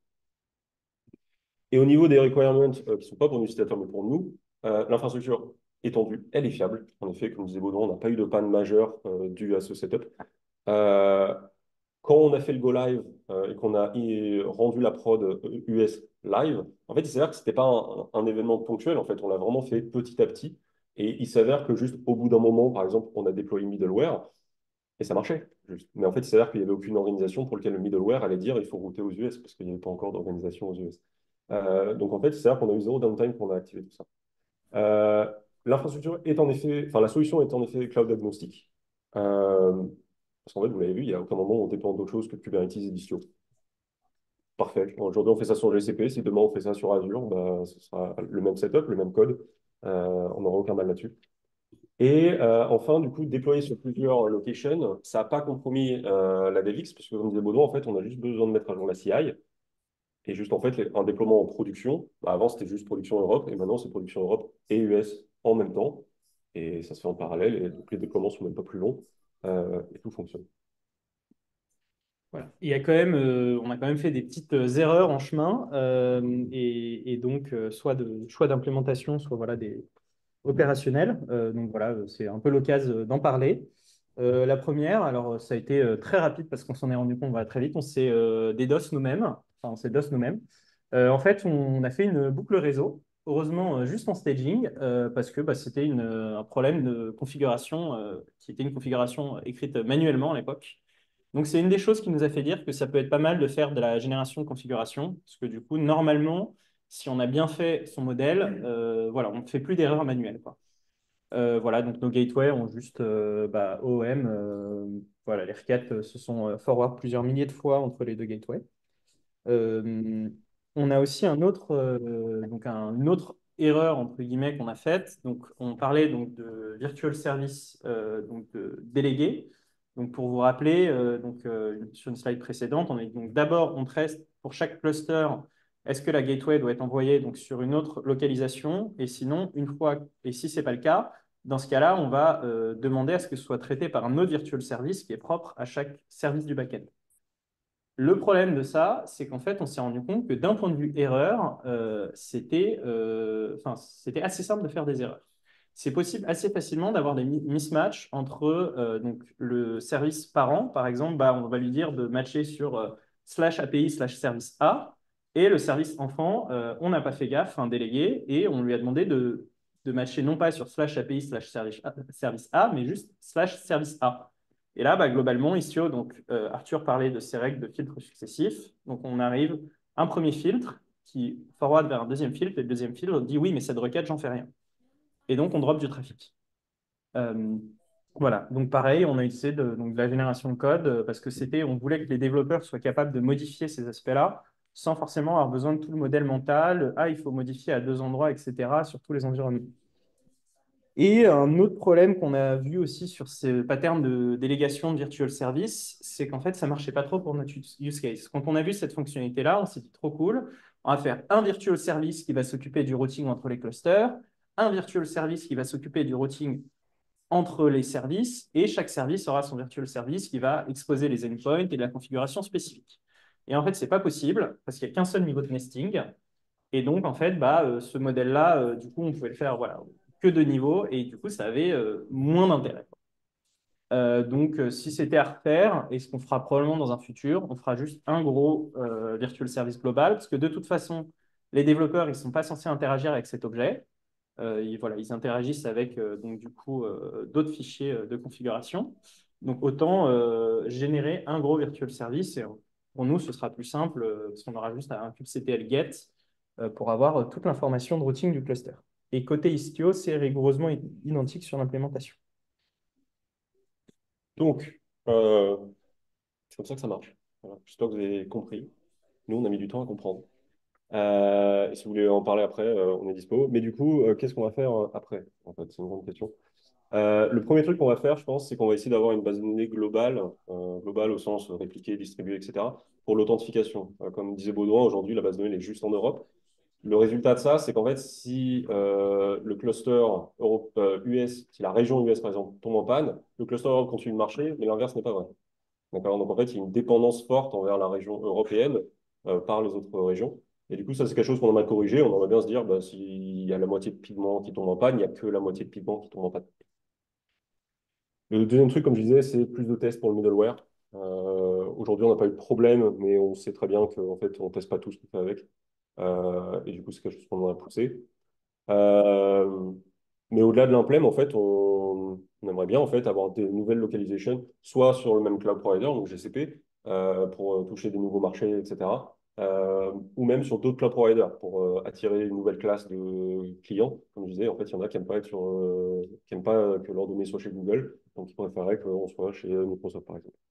Et au niveau des requirements euh, qui ne sont pas pour l'utilisateur, mais pour nous, euh, l'infrastructure étendue, elle est fiable. En effet, comme disait Baudouin, on n'a pas eu de panne majeure euh, due à ce setup. Euh, Quand on a fait le go live euh, et qu'on a rendu la prod U S live, en fait, il s'avère que ce n'était pas un, un événement ponctuel. En fait, on l'a vraiment fait petit à petit. Et il s'avère que juste au bout d'un moment, par exemple, on a déployé middleware et ça marchait. Juste. Mais en fait, il s'avère qu'il n'y avait aucune organisation pour laquelle le middleware allait dire il faut router aux U S parce qu'il n'y avait pas encore d'organisation aux U S. Euh, donc en fait, il s'avère qu'on a eu zéro downtime quand on a activé tout ça. Euh, L'infrastructure est en effet, enfin la solution est en effet cloud agnostique. Euh, Parce qu'en fait, vous l'avez vu, il n'y a aucun moment où on dépend d'autre chose que de Kubernetes et d'Istio. Parfait. Aujourd'hui, on fait ça sur G C P. Si demain, on fait ça sur Azure, bah, ce sera le même setup, le même code. Euh, on n'aura aucun mal là-dessus. Et euh, enfin, du coup, déployer sur plusieurs locations, ça n'a pas compromis euh, la DevX, parce que comme disait Baudouin, en fait, on a juste besoin de mettre à jour la C I. Et juste, en fait, les- un déploiement en production, bah, avant, c'était juste production Europe, et maintenant, c'est production Europe et U S en même temps. Et ça se fait en parallèle, et donc les déploiements sont même pas plus longs, euh, et tout fonctionne.
Voilà. Il y a quand même, euh, on a quand même fait des petites euh, erreurs en chemin, euh, et, et donc euh, soit de choix d'implémentation, soit voilà, des opérationnels. Euh, donc voilà, euh, c'est un peu l'occasion d'en parler. Euh, la première, alors ça a été euh, très rapide parce qu'on s'en est rendu compte voilà, très vite, on s'est euh, DDoS nous-mêmes, enfin on s'est DOS nous-mêmes. Euh, en fait, on a fait une boucle réseau, heureusement euh, juste en staging, euh, parce que bah, c'était une, euh, un problème de configuration euh, qui était une configuration écrite manuellement à l'époque. Donc, c'est une des choses qui nous a fait dire que ça peut être pas mal de faire de la génération de configuration, parce que du coup, normalement, si on a bien fait son modèle, euh, voilà, on ne fait plus d'erreurs manuelles, quoi. Euh, voilà, donc nos gateways ont juste euh, bah, O M, euh, voilà, les requêtes se sont euh, forward plusieurs milliers de fois entre les deux gateways. Euh, on a aussi un autre, euh, donc un- une autre erreur entre guillemets qu'on a faite. Donc, on parlait donc de virtual service, euh, donc de délégué. Donc, pour vous rappeler, euh, donc euh, sur une slide précédente, on est donc d'abord on teste pour chaque cluster. Est-ce que la gateway doit être envoyée donc sur une autre localisation? Et sinon, une fois, et si c'est pas le cas, dans ce cas-là, on va euh, demander à ce que ce soit traité par un autre virtual service qui est propre à chaque service du backend. Le problème de ça, c'est qu'en fait, on s'est rendu compte que d'un point de vue erreur, euh, c'était euh, enfin, c'était assez simple de faire des erreurs. C'est possible assez facilement d'avoir des mismatchs entre euh, donc, le service parent, par exemple, bah, on va lui dire de matcher sur euh, slash A P I slash service A, et le service enfant, euh, on n'a pas fait gaffe, un délégué, et on lui a demandé de, de matcher non pas sur slash A P I slash service A, mais juste slash service A. Et là, bah, globalement, Istio, donc euh, Arthur parlait de ces règles de filtre successifs. Donc on arrive un premier filtre qui forward vers un deuxième filtre, et le deuxième filtre dit oui, mais cette requête, j'en fais rien. Et donc on drop du trafic. Euh, voilà, donc pareil, on a utilisé de, donc de la génération de code euh, parce que c'était, on voulait que les développeurs soient capables de modifier ces aspects-là sans forcément avoir besoin de tout le modèle mental. Ah, il faut modifier à deux endroits, et cetera, sur tous les environnements. Et un autre problème qu'on a vu aussi sur ces patterns de délégation de virtual service, c'est qu'en fait, ça ne marchait pas trop pour notre use case. Quand on a vu cette fonctionnalité-là, on s'est dit trop cool, on va faire un virtual service qui va s'occuper du routing entre les clusters, un virtual service qui va s'occuper du routing entre les services, et chaque service aura son virtual service qui va exposer les endpoints et de la configuration spécifique. Et en fait, ce n'est pas possible parce qu'il n'y a qu'un seul niveau de nesting. Et donc, en fait, bah, euh, ce modèle-là, euh, du coup, on pouvait le faire voilà, que de niveaux, et du coup, ça avait euh, moins d'intérêt. Euh, donc, euh, si c'était à refaire, et ce qu'on fera probablement dans un futur, on fera juste un gros euh, virtual service global, parce que de toute façon, les développeurs, ils ne sont pas censés interagir avec cet objet. Euh, ils, voilà, ils interagissent avec euh, donc, du coup, euh, d'autres fichiers euh, de configuration. Donc, autant euh, générer un gros virtual service. Et pour nous, ce sera plus simple, euh, parce qu'on aura juste un kubectl get euh, pour avoir euh, toute l'information de routing du cluster. Et côté Istio, c'est rigoureusement identique sur l'implémentation.
Donc, euh, c'est comme ça que ça marche. Voilà. J'espère que vous avez compris. Nous, on a mis du temps à comprendre. Euh, et si vous voulez en parler après, euh, on est dispo. Mais du coup, euh, qu'est-ce qu'on va faire euh, après? En fait, c'est une grande question. Euh, le premier truc qu'on va faire, je pense, c'est qu'on va essayer d'avoir une base de données globale, euh, globale au sens répliquée, distribuée, et cetera, pour l'authentification. Euh, comme disait Baudouin, aujourd'hui, la base de données elle est juste en Europe. Le résultat de ça, c'est qu'en fait, si euh, le cluster Europe, euh, U S, si la région U S, par exemple, tombe en panne, le cluster Europe continue de marcher, mais l'inverse n'est pas vrai. D'accord? Donc, en fait, il y a une dépendance forte envers la région européenne euh, par les autres régions. Et du coup, ça, c'est quelque chose qu'on aimerait corriger. On aimerait bien se dire, bah, s'il y a la moitié de pigments qui tombent en panne, il n'y a que la moitié de pigments qui tombent en panne. Le deuxième truc, comme je disais, c'est plus de tests pour le middleware. Euh, aujourd'hui, on n'a pas eu de problème, mais on sait très bien qu'en fait, on ne teste pas tout ce qu'on fait avec. Euh, et du coup, c'est quelque chose qu'on a poussé. Euh, mais au-delà de l'implème, en fait, on, on aimerait bien en fait, avoir des nouvelles localisations, soit sur le même cloud provider, donc G C P, euh, pour euh, toucher des nouveaux marchés, et cetera. Euh, ou même sur d'autres cloud providers pour euh, attirer une nouvelle classe de clients. Comme je disais, en fait, il y en a qui n'aiment pas, être sur, euh, qui aiment pas que leurs données soient chez Google, donc ils préféraient qu'on soit chez Microsoft, par exemple.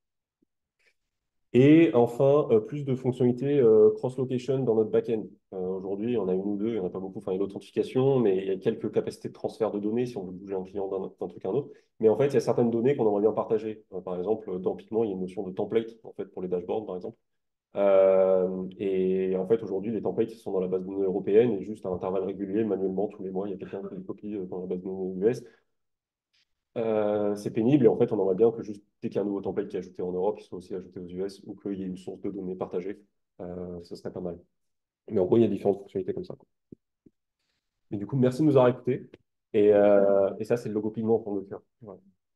Et enfin, euh, plus de fonctionnalités euh, cross-location dans notre back-end. Euh, aujourd'hui, on a une ou deux, il n'y en a pas beaucoup. Enfin, il y a l'authentification, mais il y a quelques capacités de transfert de données si on veut bouger un client d'un d'un truc à un autre. Mais en fait, il y a certaines données qu'on aimerait bien partager. Euh, par exemple, dans Pigment, il y a une notion de template en fait, pour les dashboards, par exemple. Euh, et en fait, aujourd'hui, les templates ils sont dans la base de données européenne et juste à intervalles réguliers, manuellement, tous les mois, il y a quelqu'un qui les copie euh, dans la base de données U S. Euh, c'est pénible et en fait, on aimerait bien que juste dès qu'il y a un nouveau template qui est ajouté en Europe, il soit aussi ajouté aux U S ou qu'il y ait une source de données partagée. Euh, ce serait pas mal. Mais en gros, il y a différentes fonctionnalités comme ça, quoi. Et du coup, merci de nous avoir écoutés. Et, euh, et ça, c'est le logo pigment en fond de cœur. Voilà.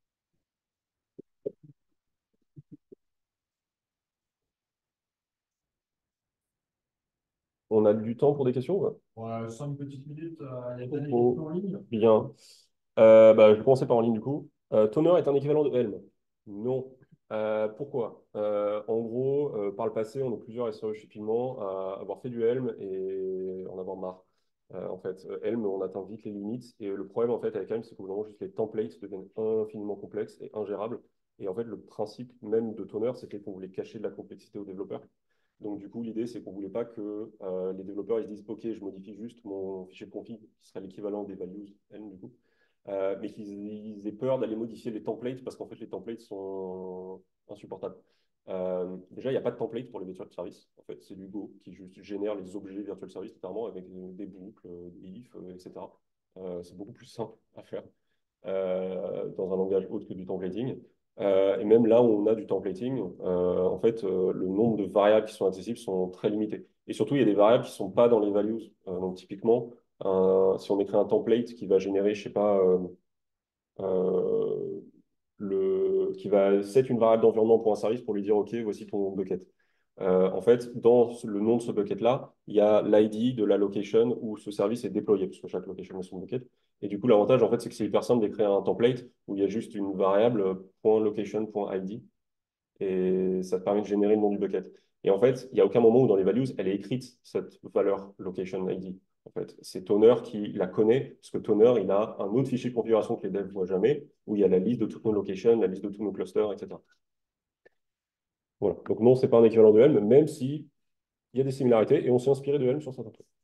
On a du temps pour des questions, ouais.
Ouais, cinq petites minutes, euh, il y a des
Oh,
questions en ligne.
bien. Euh, bah, je vais commencer par en ligne du coup. Euh, Toner est un équivalent de Helm? Non. Euh, pourquoi? Euh, en gros, euh, par le passé, on est plusieurs S R E chez Pigment à avoir fait du Helm et en avoir marre. Euh, en fait, euh, Helm, on atteint vite les limites. Et le problème en fait avec Helm, c'est qu'au bout d'un moment, juste les templates deviennent infiniment complexes et ingérables. Et en fait, le principe même de Toner, c'était qu'on voulait cacher de la complexité aux développeurs. Donc, du coup, l'idée, c'est qu'on ne voulait pas que euh, les développeurs ils se disent OK, je modifie juste mon fichier de config, qui serait l'équivalent des values Helm, du coup. Euh, mais qu'ils aient peur d'aller modifier les templates parce qu'en fait, les templates sont insupportables. Euh, déjà, il n'y a pas de template pour les virtual services. En fait, c'est du Go qui juste génère les objets virtual service, notamment avec des boucles, des ifs, euh, et cetera. Euh, c'est beaucoup plus simple à faire euh, dans un langage autre que du templating. Euh, et même là où on a du templating, euh, en fait, euh, le nombre de variables qui sont accessibles sont très limités. Et surtout, il y a des variables qui ne sont pas dans les values. Euh, donc, typiquement, un- si on écrit un template qui va générer, je sais pas, euh, euh, le, qui va set une variable d'environnement pour un service pour lui dire, OK, voici ton bucket. Euh, en fait, dans le nom de ce bucket-là, il y a l'I D de la location où ce service est déployé, parce que chaque location a son bucket. Et du coup, l'avantage, en fait, c'est que c'est hyper simple d'écrire un template où il y a juste une variable euh, .location.id et ça te permet de générer le nom du bucket. Et en fait, il n'y a aucun moment où dans les values, elle est écrite, cette valeur location I D. En fait, c'est Toner qui la connaît, parce que Toner, il a un autre fichier de configuration que les devs ne voient jamais, où il y a la liste de toutes nos locations, la liste de tous nos clusters, et cetera. Voilà. Donc non, c'est pas un équivalent de Helm, même si il y a des similarités, et on s'est inspiré de Helm sur certains trucs.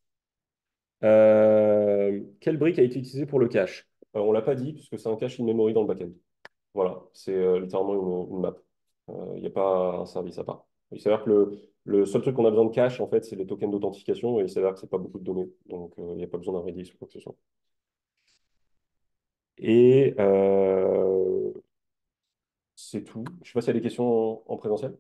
Euh, quelle brique a été utilisée pour le cache? Euh, On ne l'a pas dit, puisque c'est un cache in-memory dans le backend. Voilà, c'est euh, littéralement une, une map. Il n'y a pas un service à part. Il s'avère que le, le seul truc qu'on a besoin de cache, en fait, c'est les tokens d'authentification, et il s'avère que c'est pas beaucoup de données. Donc, euh, il n'y a pas besoin d'un Redis ou quoi que ce soit. Et euh, c'est tout. Je ne sais pas s'il y a des questions en, en présentiel.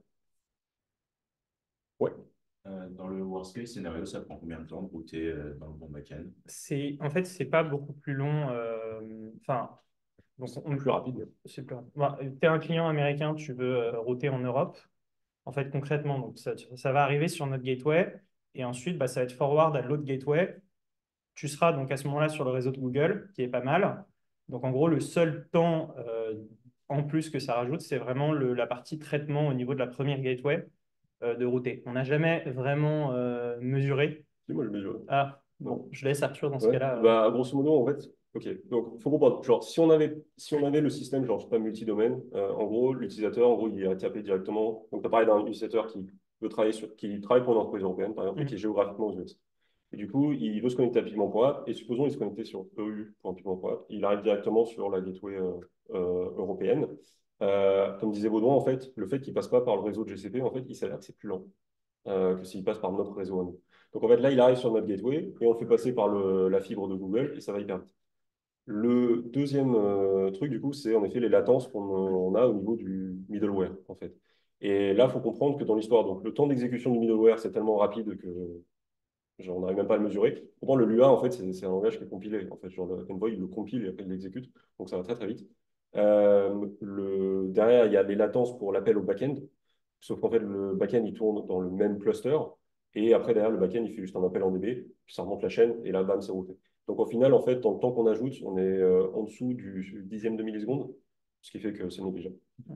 Ouais.
Euh, dans le worst case scénario, ça prend combien de temps de router euh, dans le bon backend?
C'est, en fait, c'est pas beaucoup plus long. euh, Enfin, donc on,
Plus rapide.
c'est plus rapide. Bon, t'es un client américain, tu veux euh, router en Europe. En fait, concrètement, donc ça, ça va arriver sur notre gateway et ensuite, bah, ça va être forward à l'autre gateway. Tu seras donc à ce moment-là sur le réseau de Google, qui est pas mal. Donc, en gros, le seul temps euh, en plus que ça rajoute, c'est vraiment le- la partie traitement au niveau de la première gateway euh, de router. On n'a jamais vraiment euh, mesuré.
Si, moi, je mesure.
Ah, bon, je laisse Arthur dans ce
Ouais.
cas-là. euh.
Bah, grosso modo, en fait, ok. Donc, faut comprendre. Genre, si on avait, si on avait le système, genre, je sais pas, multi-domaine, euh, en gros, l'utilisateur, en gros, il irait taper directement. Donc, tu as parlé d'un utilisateur qui veut travailler sur, qui travaille pour une entreprise européenne, par exemple, et qui est
Mhm.
géographiquement aux U S. Et du coup, il veut se connecter à Pigment.app, et supposons il se connectait sur E U.pigment.app, il arrive directement sur la gateway euh, euh, européenne. Euh, comme disait Baudouin, en fait, le fait qu'il passe pas par le réseau de G C P, en fait, il s'avère que c'est plus lent euh, que s'il passe par notre réseau à nous. Donc en fait, là, il arrive sur notre gateway et on le fait passer par le, la fibre de Google et ça va hyper vite. Le deuxième euh, truc, du coup, c'est en effet les latences qu'on on a au niveau du middleware, en fait. Et là, il faut comprendre que dans l'histoire, donc le temps d'exécution du middleware, c'est tellement rapide que genre, on n'arrive même pas à le mesurer. Pourtant, le Lua, en fait, c'est c'est un langage qui est compilé. En fait, genre, le Envoy, il le compile et après, il l'exécute. Donc, ça va très, très vite. Euh, le, derrière, il y a les latences pour l'appel au back-end. Sauf qu'en fait, le back-end, il tourne dans le même cluster. Et après, derrière, le back-end, il fait juste un appel en D B, puis ça remonte la chaîne, et là, bam, c'est routé. Donc, au final, en fait, dans le temps qu'on ajoute, on est euh, en dessous du dixième de milliseconde, ce qui fait que c'est négligeable.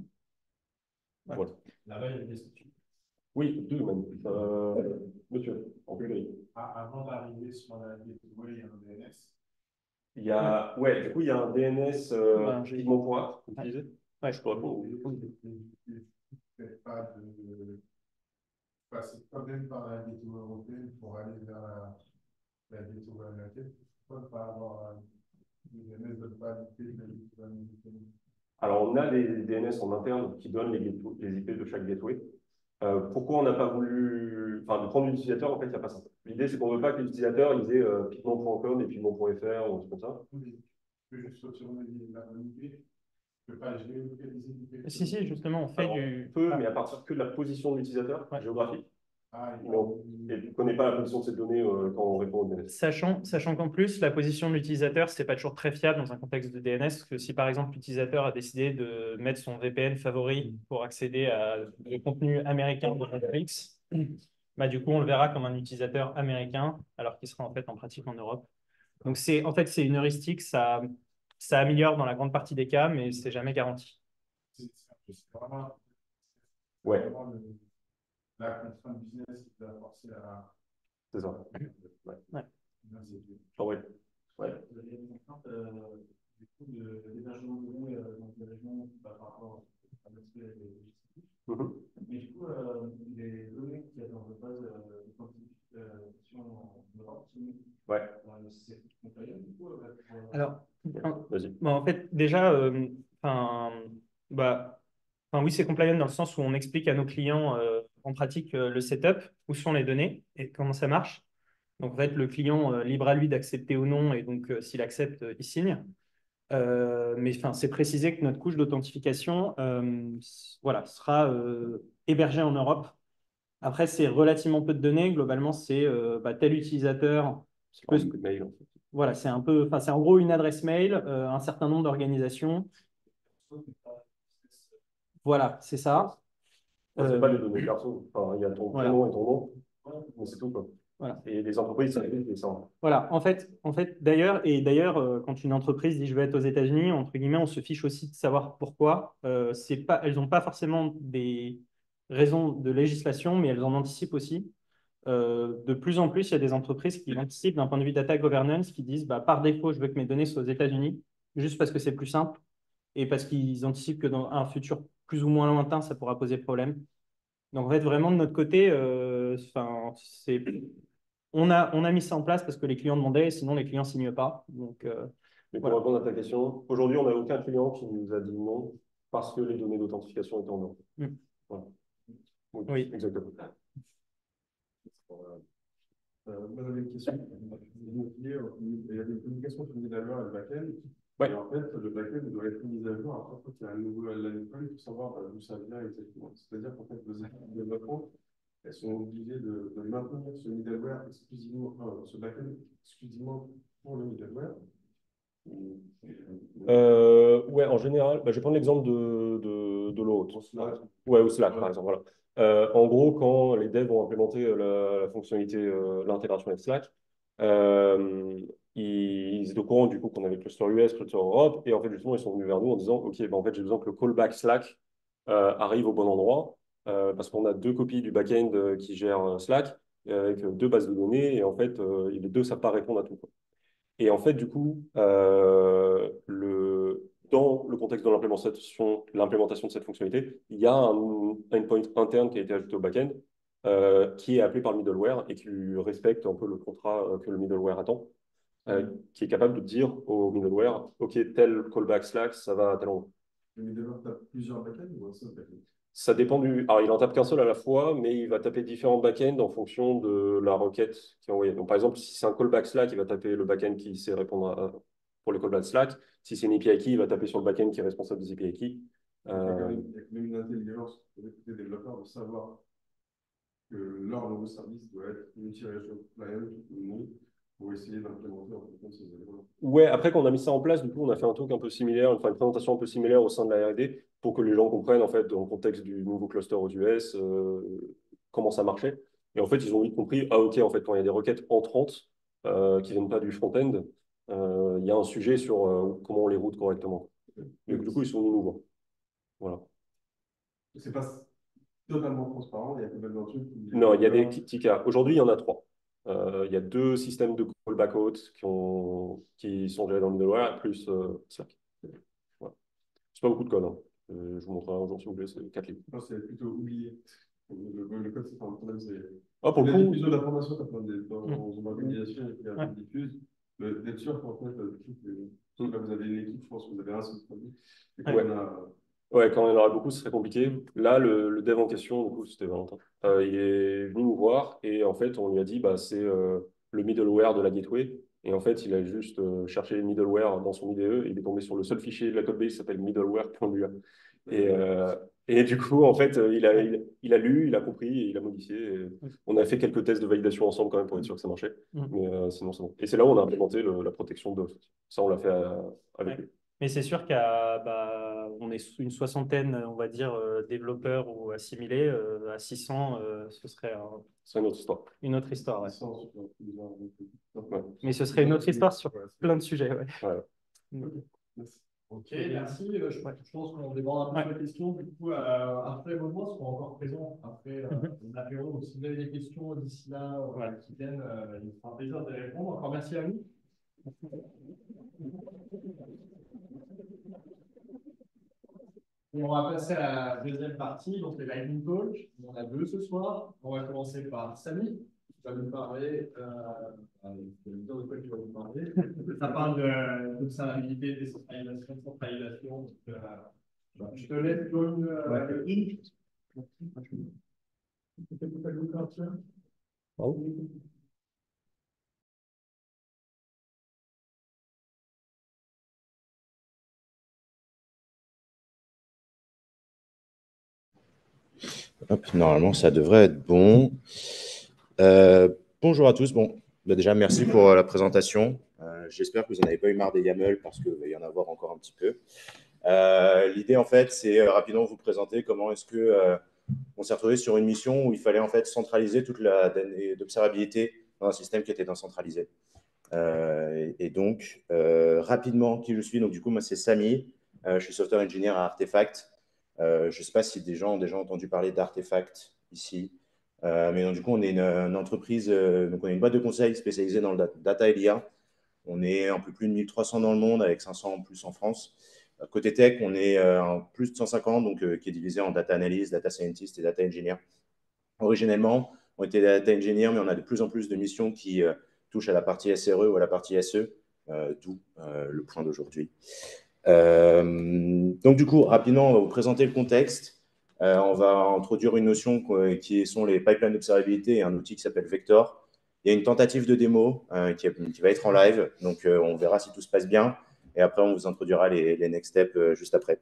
Ouais.
Voilà.
Là-bas, il y a une question.
Oui, deux même. Euh, monsieur, en plus gris.
Ah, avant d'arriver sur la gateway, il y a un D N S.
Il y a, ouais, du coup, il y a un D N S euh,
Ben, j'ai-
Pigment.app
Ouais.
utilisé.
Ouais.
Je peux répondre.
Faites pas de. Passez quand même par la gateway européenne pour aller vers la, la gateway américaine. Pourquoi pas avoir un D N S de validité de la gateway américaine?
Alors, on a des D N S en interne qui donnent les, gateway- les I P de chaque gateway. Euh, pourquoi on n'a pas voulu, enfin, de prendre l'utilisateur, en fait, il n'y a pas ça. L'idée, c'est qu'on ne veut pas que l'utilisateur, il ait euh, pigment point com et pigment point F R ou un truc comme ça.
Oui, je peux juste retourner la bonne I P. Je ne peux pas géolocaliser l'I P.
Si, si, justement, on fait
Alors,
du.
on peut, mais à partir que de la position de l'utilisateur
Ouais.
géographique.
Ah, il
Mais on ne connaît pas la position de ces données euh, quand on répond au D N S.
Sachant, sachant qu'en plus, la position de l'utilisateur, ce n'est pas toujours très fiable dans un contexte de D N S, que si par exemple l'utilisateur a décidé de mettre son V P N favori pour accéder à le contenu américain de Netflix, bah, du coup, on le verra comme un utilisateur américain, alors qu'il sera en fait en pratique en Europe. Donc, c'est, en fait, c'est une heuristique, ça, ça améliore dans la grande partie des cas, mais c'est jamais garanti.
c'est c'est vraiment, c'est
Ouais,
vraiment le- la contrainte business qui t'a forcé à.
c'est ça. Ouais.
Ouais.
Merci.
Ah ouais. Ouais.
Vous avez une contrainte euh, du coup de l'hébergement de données euh, dans les régions bah, par rapport à l'aspect des logistiques.
Mhm.
Mais du coup, euh, les données qui sont dans le base euh, de quantification en Europe,
Ouais.
euh, c'est compliant du coup avec, euh,
Alors,
Vas-y.
bon, en fait, déjà, euh, enfin, bah, enfin, oui, c'est compliant dans le sens où on explique à nos clients euh, en pratique euh, le setup, où sont les données et comment ça marche. Donc, en fait, le client, euh, libre à lui d'accepter ou non, et donc, euh, s'il accepte, euh, il signe. Euh, mais enfin, c'est précisé que notre couche d'authentification euh, voilà, sera euh, hébergée en Europe. Après, c'est relativement peu de données. Globalement, c'est euh, bah, tel utilisateur qui peut,
Un mail, en fait.
voilà, c'est un peu, enfin, c'est en gros une adresse mail, euh, un certain nombre d'organisations. Voilà, c'est ça.
Ouais, c'est
Euh,
pas les données perso. Enfin, il y a ton
voilà.
prénom et ton nom, mais c'est tout, quoi.
Voilà.
Et les entreprises, ça fait ça.
Voilà, en fait, en fait d'ailleurs, et d'ailleurs, euh, quand une entreprise dit je vais être aux États-Unis, entre guillemets, on se fiche aussi de savoir pourquoi. Euh, c'est pas, elles n'ont pas forcément des raisons de législation, mais elles en anticipent aussi. Euh, de plus en plus, il y a des entreprises qui anticipent d'un point de vue data governance, qui disent bah, par défaut, je veux que mes données soient aux États-Unis, juste parce que c'est plus simple et parce qu'ils anticipent que dans un futur plus ou moins lointain, ça pourra poser problème. Donc, en fait, vraiment, de notre côté, euh, enfin, c'est on a, on a mis ça en place parce que les clients demandaient, sinon les clients ne signent pas. Donc, euh,
Mais pour
voilà.
répondre à ta question, aujourd'hui, on n'a aucun client qui nous a dit non parce que les données d'authentification étaient en Europe.
Mm.
Voilà. Oui,
Oui.
exactement.
Euh, moi, j'avais une question. Il y a des communications sur le middleware et le backend.
Ouais.
Et en fait, le backend doit être mis à jour à chaque fois qu'il y a un nouveau landing point pour savoir bah, d'où ça vient exactement. C'est-à-dire qu'en fait, les équipes de développement, elles sont obligées de, de maintenir ce middleware exclusivement, enfin, ce backend exclusivement pour le middleware.
Euh, ouais, en général, bah, je vais prendre l'exemple de, de, de l'autre. Ouais, ou Slack, par exemple. Voilà. Euh, en gros, quand les devs ont implémenté la, la fonctionnalité, euh, l'intégration avec Slack, euh, ils, ils étaient au courant du coup qu'on avait Cluster U S, Cluster Europe, et en fait, justement, ils sont venus vers nous en disant, OK, bah, en fait, j'ai besoin que le callback Slack euh, arrive au bon endroit, euh, parce qu'on a deux copies du back-end euh, qui gèrent euh, Slack, euh, avec deux bases de données, et en fait, euh, les deux ne savent pas répondre à tout, quoi. Et en fait, du coup, euh, le, dans le contexte de l'implémentation, l'implémentation de cette fonctionnalité, il y a un endpoint interne qui a été ajouté au back-end, euh, qui est appelé par le middleware et qui lui respecte un peu le contrat euh, que le middleware attend, euh, qui est capable de dire au middleware, OK, tel callback Slack, ça va à tel endroit.
Le middleware tape plusieurs backends ou un seul backend?
Ça dépend du. Alors, il en tape qu'un seul à la fois, mais il va taper différents backends en fonction de la requête qui est envoyée. Donc, par exemple, si c'est un callback Slack, il va taper le backend qui sait répondre à- pour les callbacks Slack. Si c'est une A P I key, il va taper sur le backend qui est responsable des A P I key.
Il y a quand
Euh,
même, il y a quand même une intelligence pour les développeurs de savoir que leur nouveau service doit être multi-region client ou non pour essayer d'implémenter en fonction de ces éléments.
Ouais, après qu'on a mis ça en place, du coup, on a fait un truc un peu similaire, enfin une présentation un peu similaire au sein de la R et D pour que les gens comprennent, en fait, dans le contexte du nouveau cluster aux U S, euh, comment ça marchait. Et en fait, ils ont vite compris, ah ok, en fait, quand il y a des requêtes entrantes euh, qui ne viennent pas du front-end, euh, il y a un sujet sur euh, comment on les route correctement. Donc, du coup, ils sont venus nous voir. Voilà.
C'est pas totalement transparent, il y a peut-être un truc qui...
Non, il y a des petits cas. Aujourd'hui, il y en a trois. Euh, il y a deux systèmes de callback out qui, ont, qui sont gérés dans le middleware, plus euh, Slack. Voilà. C'est pas beaucoup de code. Hein. Euh, je vous montrerai un jour si vous voulez, c'est quatre lignes.
Je pense que c'est plutôt oublié. Le, le code, c'est pas un problème. C'est
Ah, pour le
la
coup,
diffusion d'informations dans dans une
Mm.
organisation et puis
Ouais.
elle diffuse. Le- D'être sûr qu'en fait, euh, que- là, vous avez une équipe, je pense que vous avez un seul produit. Et qu'on
Ouais.
a-
Ouais, quand il y en aura beaucoup, ce serait compliqué. Là, le, le dev en question, du coup, c'était Valentin. Euh, il est venu nous voir et en fait, on lui a dit, bah, c'est euh, le middleware de la gateway. Et en fait, il a juste euh, cherché middleware dans son I D E et il est tombé sur le seul fichier de la codebase qui s'appelle middleware.lua. Et, euh, et du coup, en fait, il a, il, il a lu, il a compris et il a modifié. Et on a fait quelques tests de validation ensemble quand même pour être sûr que ça marchait.
Mm.
Mais euh, sinon, c'est bon. Et c'est là où on a implémenté le- la protection de ça, on l'a fait euh, avec
Ouais.
lui.
Mais c'est sûr qu'à bah, on est une soixantaine, on va dire, euh, développeurs ou assimilés. Euh, à six cents, euh, ce serait un-
C'est une autre histoire.
une autre histoire. Ouais.
sans- sur plusieurs-
Ouais.
Mais ce serait une autre histoire sur
Ouais, c'est-
plein de sujets. Ouais.
Voilà.
Merci.
Ok, merci. Euh, Je, je pense qu'on déborde un peu
Ouais.
sur la question. Du coup, euh, après vos mots seront encore présents après euh,
Mhm.
l'apéro. Donc, si vous avez des questions d'ici là euh,
Ouais.
qui viennent, euh, il me fera plaisir de les répondre. Encore merci à vous. Et on va passer à la deuxième partie, donc les Lightning Talk. On en a deux ce soir. On va commencer par Samy, qui va nous parler. Euh, euh, je vais vous dire de quoi tu vas nous parler. Ça parle de d'observabilité, décentralisation, centralisation. Donc, euh, bah, je te laisse joindre euh, le
Hop, normalement, ça devrait être bon. Euh, bonjour à tous. Bon, bah déjà, merci pour euh, la présentation. Euh, J'espère que vous n'en avez pas eu marre des YAML parce qu'il va y en avoir encore un petit peu. Euh, L'idée, en fait, c'est euh, rapidement vous présenter comment est-ce que euh, on s'est retrouvé sur une mission où il fallait en fait centraliser toute la donnée d'observabilité dans un système qui était décentralisé. Euh, et, et donc, euh, rapidement, qui je suis? Donc, du coup, moi, c'est Samy. Euh, je suis software engineer à Artefact. Euh, je ne sais pas si des gens ont déjà entendu parler d'Artefact ici. Euh, mais donc, du coup, on est une, une entreprise, euh, donc on est une boîte de conseil spécialisée dans le data et l'I A. On est un peu plus de mille trois cents dans le monde, avec cinq cents en plus en France. Euh, côté tech, on est euh, en plus de cent cinquante, donc, euh, qui est divisé en data analyst, data scientist et data engineer. Originellement, on était data engineer, mais on a de plus en plus de missions qui euh, touchent à la partie S R E ou à la partie S E, euh, d'où euh, le point d'aujourd'hui. Euh, donc, du coup, rapidement, on va vous présenter le contexte. Euh, on va introduire une notion qui sont les pipelines d'observabilité et un outil qui s'appelle Vector. Il y a une tentative de démo euh, qui, qui va être en live, donc euh, on verra si tout se passe bien. Et après, on vous introduira les, les next steps euh, juste après.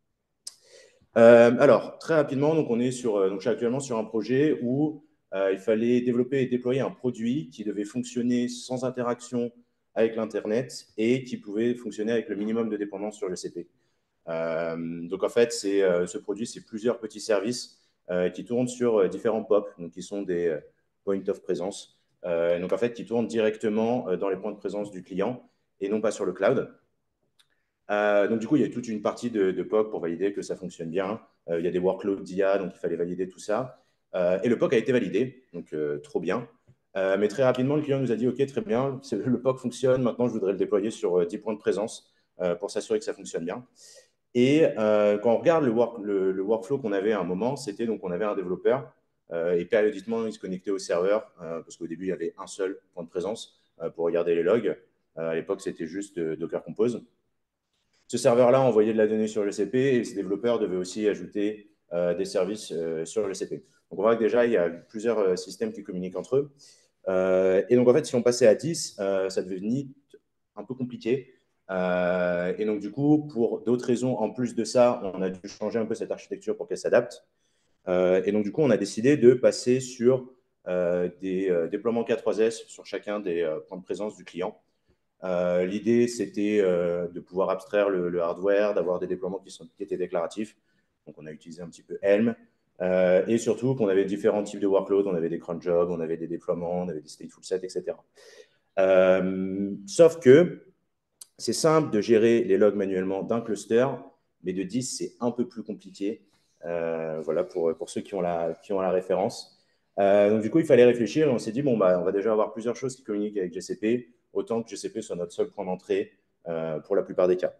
Euh, alors, très rapidement, donc on est sur, donc je suis actuellement sur un projet où euh, il fallait développer et déployer un produit qui devait fonctionner sans interaction avec l'Internet et qui pouvait fonctionner avec le minimum de dépendance sur le C P. Euh, donc en fait, c'est, euh, ce produit, c'est plusieurs petits services euh, qui tournent sur euh, différents P O P, donc qui sont des euh, points of presence, euh, donc en fait qui tournent directement euh, dans les points de présence du client et non pas sur le cloud. Euh, donc du coup, il y a toute une partie de, de P O C pour valider que ça fonctionne bien. Euh, il y a des workloads d'I A, donc il fallait valider tout ça. Euh, et le P O C a été validé, donc euh, trop bien. Euh, mais très rapidement, le client nous a dit, OK, très bien, le P O C fonctionne, maintenant je voudrais le déployer sur euh, dix points de présence euh, pour s'assurer que ça fonctionne bien. Et euh, quand on regarde le, work, le, le workflow qu'on avait à un moment, c'était donc on avait un développeur euh, et périodiquement, il se connectait au serveur euh, parce qu'au début, il y avait un seul point de présence euh, pour regarder les logs. Euh, à l'époque, c'était juste euh, Docker Compose. Ce serveur-là envoyait de la donnée sur le C P et ces développeurs devaient aussi ajouter euh, des services euh, sur le C P. Donc, on voit que déjà, il y a plusieurs euh, systèmes qui communiquent entre eux. Euh, et donc, en fait, si on passait à dix, euh, ça devenait un peu compliqué. Euh, et donc, du coup, pour d'autres raisons, en plus de ça, on a dû changer un peu cette architecture pour qu'elle s'adapte. Euh, et donc, du coup, on a décidé de passer sur euh, des euh, déploiements K trois S sur chacun des euh, points de présence du client. Euh, L'idée, c'était euh, de pouvoir abstraire le, le hardware, d'avoir des déploiements qui, sont, qui étaient déclaratifs. Donc, on a utilisé un petit peu Helm. Euh, et surtout qu'on avait différents types de workloads. On avait des cron jobs, on avait des déploiements, on avait des stateful sets, et cetera. Euh, sauf que c'est simple de gérer les logs manuellement d'un cluster, mais de dix, c'est un peu plus compliqué. Euh, voilà, pour, pour ceux qui ont la, qui ont la référence. Euh, donc, du coup, il fallait réfléchir et on s'est dit, bon, bah, on va déjà avoir plusieurs choses qui communiquent avec G C P, autant que G C P soit notre seul point d'entrée euh, pour la plupart des cas.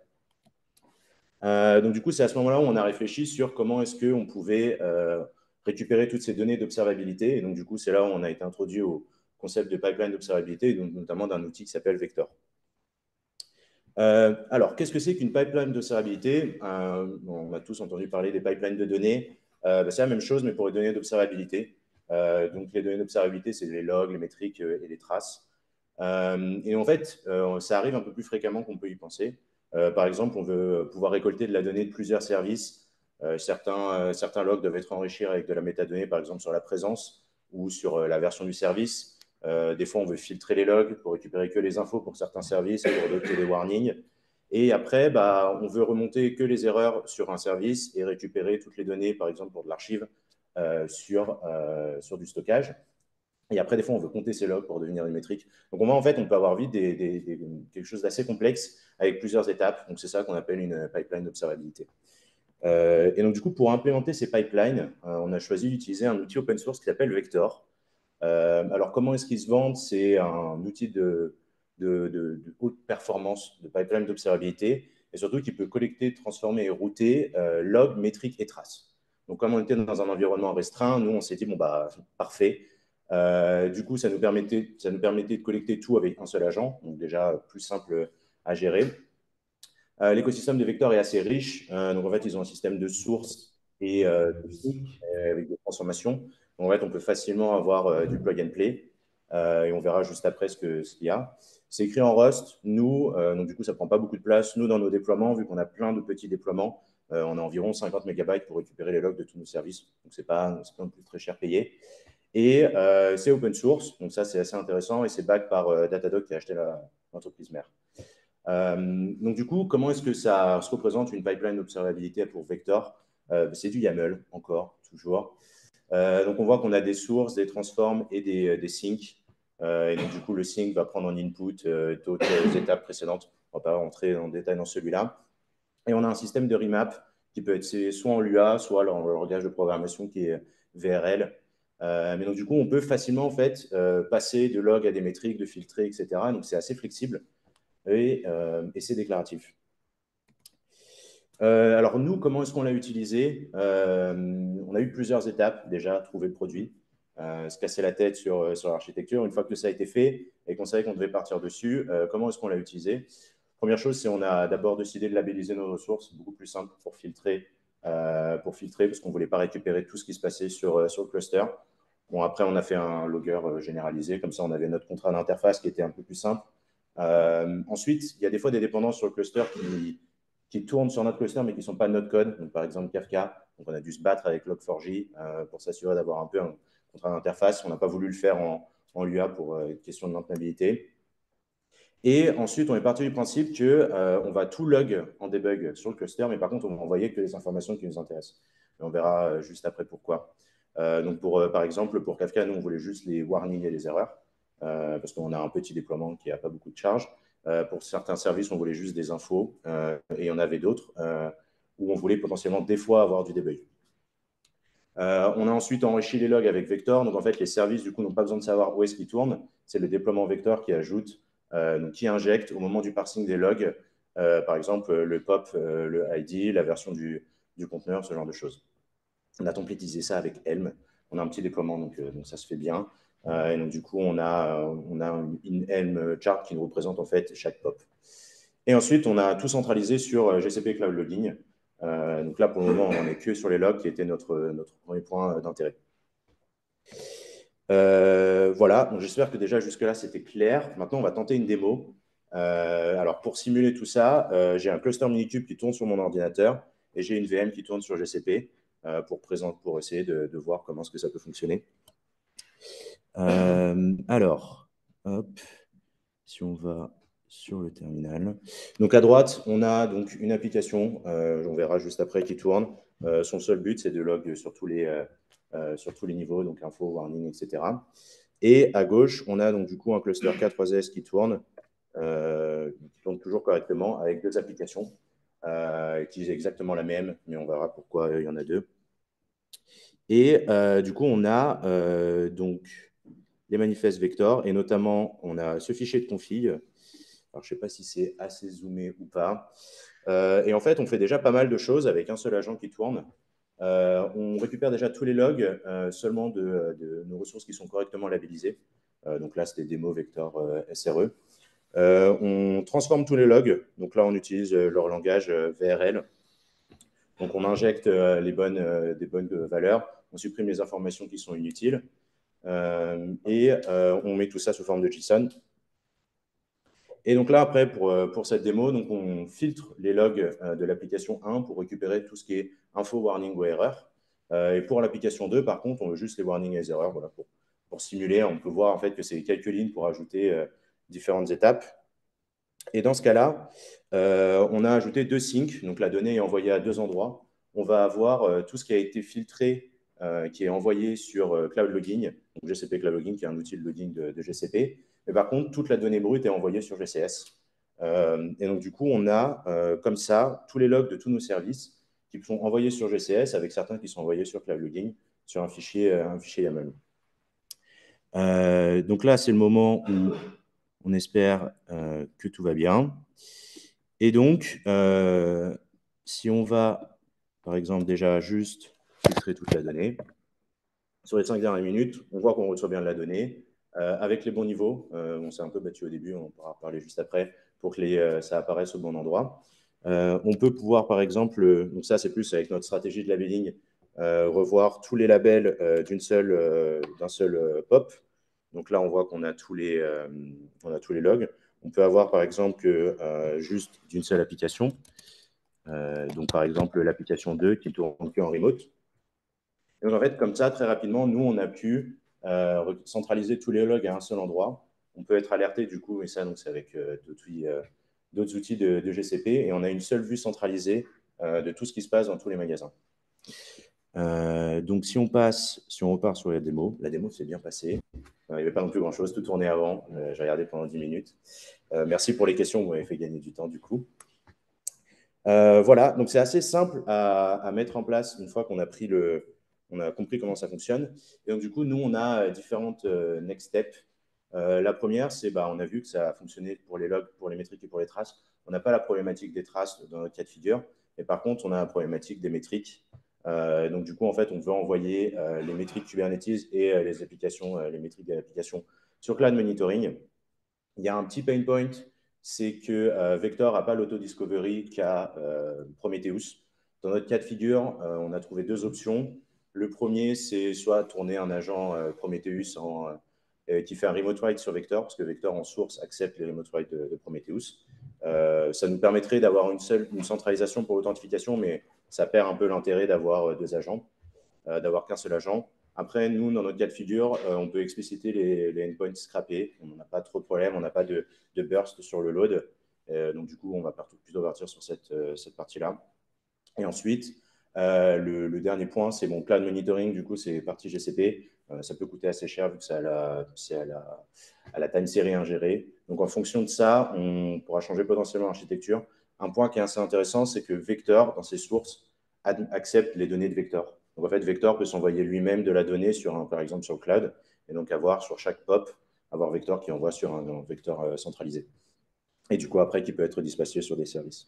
Euh, donc, du coup, c'est à ce moment-là où on a réfléchi sur comment est-ce qu'on pouvait euh, récupérer toutes ces données d'observabilité. Et donc, du coup, c'est là où on a été introduit au concept de pipeline d'observabilité, donc notamment d'un outil qui s'appelle Vector. Euh, alors, qu'est-ce que c'est qu'une pipeline d'observabilité? euh, bon, On a tous entendu parler des pipelines de données. Euh, bah, c'est la même chose, mais pour les données d'observabilité. Euh, donc, les données d'observabilité, c'est les logs, les métriques euh, et les traces. Euh, et en fait, euh, ça arrive un peu plus fréquemment qu'on peut y penser. Euh, par exemple, on veut pouvoir récolter de la donnée de plusieurs services. Euh, certains, euh, certains logs doivent être enrichis avec de la métadonnée, par exemple sur la présence ou sur euh, la version du service. Euh, des fois, on veut filtrer les logs pour récupérer que les infos pour certains services, pour d'autres que les warnings. Et après, bah, on veut remonter que les erreurs sur un service et récupérer toutes les données, par exemple pour de l'archive, euh, sur, euh, sur du stockage. Et après, des fois, on veut compter ces logs pour devenir une métrique. Donc, on va, en fait, on peut avoir vite des, des, des, quelque chose d'assez complexe avec plusieurs étapes. Donc, c'est ça qu'on appelle une pipeline d'observabilité. Euh, et donc, du coup, pour implémenter ces pipelines, euh, on a choisi d'utiliser un outil open source qui s'appelle Vector. Euh, alors, comment est-ce qu'ils se vendent? C'est un outil de, de, de, de haute performance de pipeline d'observabilité et surtout qui peut collecter, transformer et router euh, logs, métriques et traces. Donc, comme on était dans un environnement restreint, nous, on s'est dit, bon, bah, parfait. Euh, du coup, ça nous, permettait, ça nous permettait de collecter tout avec un seul agent, donc déjà plus simple à gérer. Euh, L'écosystème de Vector est assez riche. Euh, donc, en fait, ils ont un système de sources et euh, de sync euh, avec des transformations. Donc, en fait, on peut facilement avoir euh, du plug and play. Euh, et on verra juste après ce qu'il ce qu'il y a. C'est écrit en Rust. Nous, euh, donc du coup, ça ne prend pas beaucoup de place. Nous, dans nos déploiements, vu qu'on a plein de petits déploiements, euh, on a environ cinquante mégabytes pour récupérer les logs de tous nos services. Donc, ce n'est pas, pas non plus très cher payé. Et euh, c'est open source. Donc, ça, c'est assez intéressant. Et c'est back par euh, Datadog qui a acheté l'entreprise mère. Euh, donc, du coup, comment est-ce que ça se représente une pipeline d'observabilité pour Vector? euh, C'est du YAML, encore, toujours. Euh, donc, on voit qu'on a des sources, des transforms et des, des syncs. Euh, et donc, du coup, le sync va prendre en input euh, d'autres étapes précédentes. On ne va pas rentrer en détail dans celui-là. Et on a un système de remap qui peut être soit en Lua, soit en langage de programmation qui est V R L. Euh, mais donc, du coup, on peut facilement en fait, euh, passer de log à des métriques, de filtrer, et cetera. Donc, c'est assez flexible et, euh, et c'est déclaratif. Euh, alors, nous, comment est-ce qu'on l'a utilisé? euh, On a eu plusieurs étapes déjà, trouver le produit, euh, se casser la tête sur, sur l'architecture. Une fois que ça a été fait et qu'on savait qu'on devait partir dessus, euh, comment est-ce qu'on l'a utilisé? Première chose, c'est qu'on a d'abord décidé de labelliser nos ressources, beaucoup plus simple pour filtrer, euh, pour filtrer parce qu'on ne voulait pas récupérer tout ce qui se passait sur, sur le cluster. Bon, après, on a fait un logger généralisé, comme ça, on avait notre contrat d'interface qui était un peu plus simple. Euh, ensuite, il y a des fois des dépendances sur le cluster qui, qui tournent sur notre cluster, mais qui ne sont pas notre code. Donc, par exemple, Kafka. Donc, on a dû se battre avec log four j euh, pour s'assurer d'avoir un peu un contrat d'interface. On n'a pas voulu le faire en, en Lua pour euh, question de maintenabilité. Et ensuite, on est parti du principe qu'on euh, va tout log en debug sur le cluster, mais par contre, on va envoyer que les informations qui nous intéressent. Et on verra euh, juste après pourquoi. Euh, donc, pour, euh, par exemple, pour Kafka, nous, on voulait juste les warnings et les erreurs, euh, parce qu'on a un petit déploiement qui n'a pas beaucoup de charge. Euh, pour certains services, on voulait juste des infos, euh, et il y en avait d'autres euh, où on voulait potentiellement des fois avoir du debug. Euh, on a ensuite enrichi les logs avec Vector. Donc, en fait, les services, du coup, n'ont pas besoin de savoir où est-ce qu'ils tournent. C'est le déploiement Vector qui ajoute, euh, donc, qui injecte au moment du parsing des logs, euh, par exemple, le pop, euh, le I D, la version du, du conteneur, ce genre de choses. On a templatisé ça avec Helm. On a un petit déploiement, donc, euh, donc ça se fait bien. Euh, et donc, du coup, on a, euh, on a une Helm chart qui nous représente, en fait, chaque pop. Et ensuite, on a tout centralisé sur G C P Cloud Logging. Euh, donc là, pour le moment, on n'en est que sur les logs, qui était notre, notre premier point d'intérêt. Euh, voilà, donc j'espère que déjà jusque-là, c'était clair. Maintenant, on va tenter une démo. Euh, alors, pour simuler tout ça, euh, j'ai un cluster Minikube qui tourne sur mon ordinateur et j'ai une V M qui tourne sur G C P euh, pour, présenter, pour essayer de, de voir comment est-ce que ça peut fonctionner. Euh, alors, hop, si on va sur le terminal. Donc à droite, on a donc une application, euh, on verra juste après, qui tourne. Euh, son seul but, c'est de log sur tous les, euh, euh, sur tous les niveaux, donc info, warning, et cetera. Et à gauche, on a donc du coup un cluster K trois S qui tourne, euh, qui tourne toujours correctement avec deux applications euh, qui utilisent exactement la même, mais on verra pourquoi il y en a deux. Et euh, du coup, on a euh, donc les manifestes vector, et notamment, on a ce fichier de config. Alors, je ne sais pas si c'est assez zoomé ou pas. Euh, et en fait, on fait déjà pas mal de choses avec un seul agent qui tourne. Euh, on récupère déjà tous les logs euh, seulement de, de, nos ressources qui sont correctement labellisées. Euh, donc là, c'était démo vector euh, S R E. Euh, on transforme tous les logs. Donc là, on utilise euh, leur langage euh, V R L. Donc, on injecte euh, les bonnes, euh, des bonnes valeurs. On supprime les informations qui sont inutiles. Euh, et euh, on met tout ça sous forme de JSON. Et donc là, après, pour, pour cette démo, donc on filtre les logs de l'application un pour récupérer tout ce qui est info, warning ou erreur. Euh, et pour l'application deux, par contre, on veut juste les warnings et les erreurs. Voilà, pour, pour simuler, on peut voir en fait que c'est quelques lignes pour ajouter euh, différentes étapes. Et dans ce cas-là, euh, on a ajouté deux syncs. Donc la donnée est envoyée à deux endroits. On va avoir euh, tout ce qui a été filtré, euh, qui est envoyé sur euh, Cloud Logging, donc G C P Cloud Logging, qui est un outil de logging de, de G C P. Mais par contre, toute la donnée brute est envoyée sur G C S. Euh, et donc, du coup, on a euh, comme ça tous les logs de tous nos services qui sont envoyés sur G C S, avec certains qui sont envoyés sur Cloud Logging, sur un fichier, euh, un fichier YAML. Euh, donc là, c'est le moment où on espère euh, que tout va bien. Et donc, euh, si on va, par exemple, déjà juste filtrer toute la donnée, sur les cinq dernières minutes, on voit qu'on reçoit bien de la donnée, euh, avec les bons niveaux. Euh, on s'est un peu battu au début, on pourra parler juste après, pour que les, euh, ça apparaisse au bon endroit. Euh, on peut pouvoir, par exemple, donc ça c'est plus avec notre stratégie de labeling, euh, revoir tous les labels euh, d'une seule, euh, d'un seul euh, pop. Donc là, on voit qu'on a tous les, euh, on a tous les logs. On peut avoir, par exemple, que, euh, juste d'une seule application. Euh, donc, par exemple, l'application deux qui tourne que en remote. Et donc, en fait, comme ça, très rapidement, nous, on a pu euh, centraliser tous les logs à un seul endroit. On peut être alerté, du coup, et ça, donc, c'est avec euh, d'autres, euh, d'autres outils de, de G C P, et on a une seule vue centralisée euh, de tout ce qui se passe dans tous les magasins. Euh, donc, si on passe, si on repart sur la démo, la démo s'est bien passée. Euh, il n'y avait pas non plus grand-chose, tout tournait avant. Euh, j'ai regardé pendant dix minutes. Euh, merci pour les questions, vous m'avez fait gagner du temps du coup. Euh, voilà, donc c'est assez simple à, à mettre en place une fois qu'on a pris le, on a compris comment ça fonctionne. Et donc du coup, nous, on a différentes euh, next steps. Euh, la première, c'est bah, on a vu que ça a fonctionné pour les logs, pour les métriques et pour les traces. On n'a pas la problématique des traces dans notre cas de figure, mais par contre, on a la problématique des métriques. Euh, donc du coup, en fait, on veut envoyer euh, les métriques Kubernetes et euh, les applications, euh, les métriques de l'application sur Cloud Monitoring. Il y a un petit pain point, c'est que euh, Vector n'a pas l'auto-discovery qu'a euh, Prometheus. Dans notre cas de figure, euh, on a trouvé deux options. Le premier, c'est soit tourner un agent euh, Prometheus en, euh, qui fait un remote write sur Vector, parce que Vector en source accepte les remote write de, de Prometheus. Euh, ça nous permettrait d'avoir une seule une centralisation pour l'authentification, mais ça perd un peu l'intérêt d'avoir euh, deux agents, euh, d'avoir qu'un seul agent. Après, nous, dans notre cas de figure, euh, on peut expliciter les, les endpoints scrappés. On n'a pas trop de problèmes, on n'a pas de, de burst sur le load. Euh, donc, du coup, on va plutôt partir sur cette, euh, cette partie-là. Et ensuite, euh, le, le, dernier point, c'est mon cloud monitoring. Du coup, c'est partie G C P. Euh, ça peut coûter assez cher vu que c'est à la, à la, à la time série ingérée. Donc, en fonction de ça, on pourra changer potentiellement l'architecture. Un point qui est assez intéressant, c'est que Vector, dans ses sources, accepte les données de Vector. Donc, en fait, Vector peut s'envoyer lui-même de la donnée, sur un, par exemple, sur le cloud, et donc avoir sur chaque pop, avoir Vector qui envoie sur un, un vecteur euh, centralisé. Et du coup, après, qui peut être dispatché sur des services.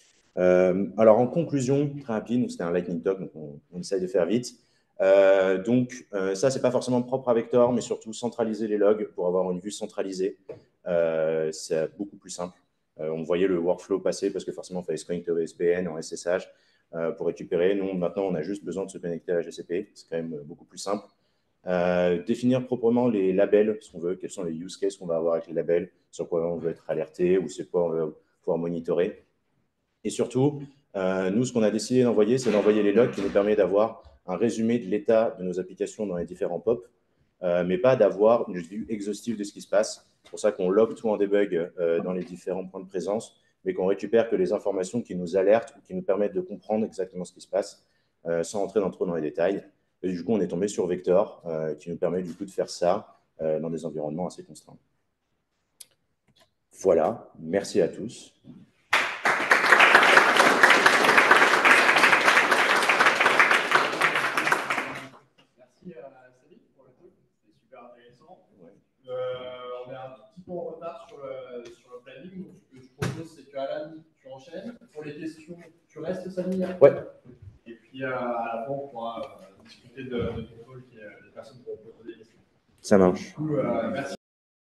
Euh, alors, en conclusion, très rapide, c'était un lightning talk, donc on, on essaye de faire vite. Euh, donc, euh, ça, c'est pas forcément propre à Vector, mais surtout centraliser les logs pour avoir une vue centralisée. Euh, c'est beaucoup plus simple. Euh, on voyait le workflow passer parce que forcément, il fallait se connecter au S B N, en S S H euh, pour récupérer. Nous, maintenant, on a juste besoin de se connecter à la G C P. C'est quand même beaucoup plus simple. Euh, définir proprement les labels, ce qu'on veut, quels sont les use cases qu'on va avoir avec les labels, sur quoi on veut être alerté ou c'est quoi on veut pouvoir monitorer. Et surtout, euh, nous, ce qu'on a décidé d'envoyer, c'est d'envoyer les logs qui nous permet d'avoir un résumé de l'état de nos applications dans les différents P O P, euh, mais pas d'avoir une vue exhaustive de ce qui se passe. C'est pour ça qu'on log tout en debug euh, dans les différents points de présence, mais qu'on récupère que les informations qui nous alertent ou qui nous permettent de comprendre exactement ce qui se passe, euh, sans entrer dans trop dans les détails. Et du coup, on est tombé sur Vector, euh, qui nous permet du coup de faire ça euh, dans des environnements assez constants. Voilà, merci à tous.
Euh, on est un petit peu en retard sur le, sur le planning, donc ce que je propose, c'est que Alan, tu enchaînes. Pour les questions, tu restes, Samy?
Ouais.
Et puis euh, à la fin, on pourra euh, discuter de, de ton talk et euh, les personnes pourront poser des questions.
Ça marche.
Du coup, euh, merci.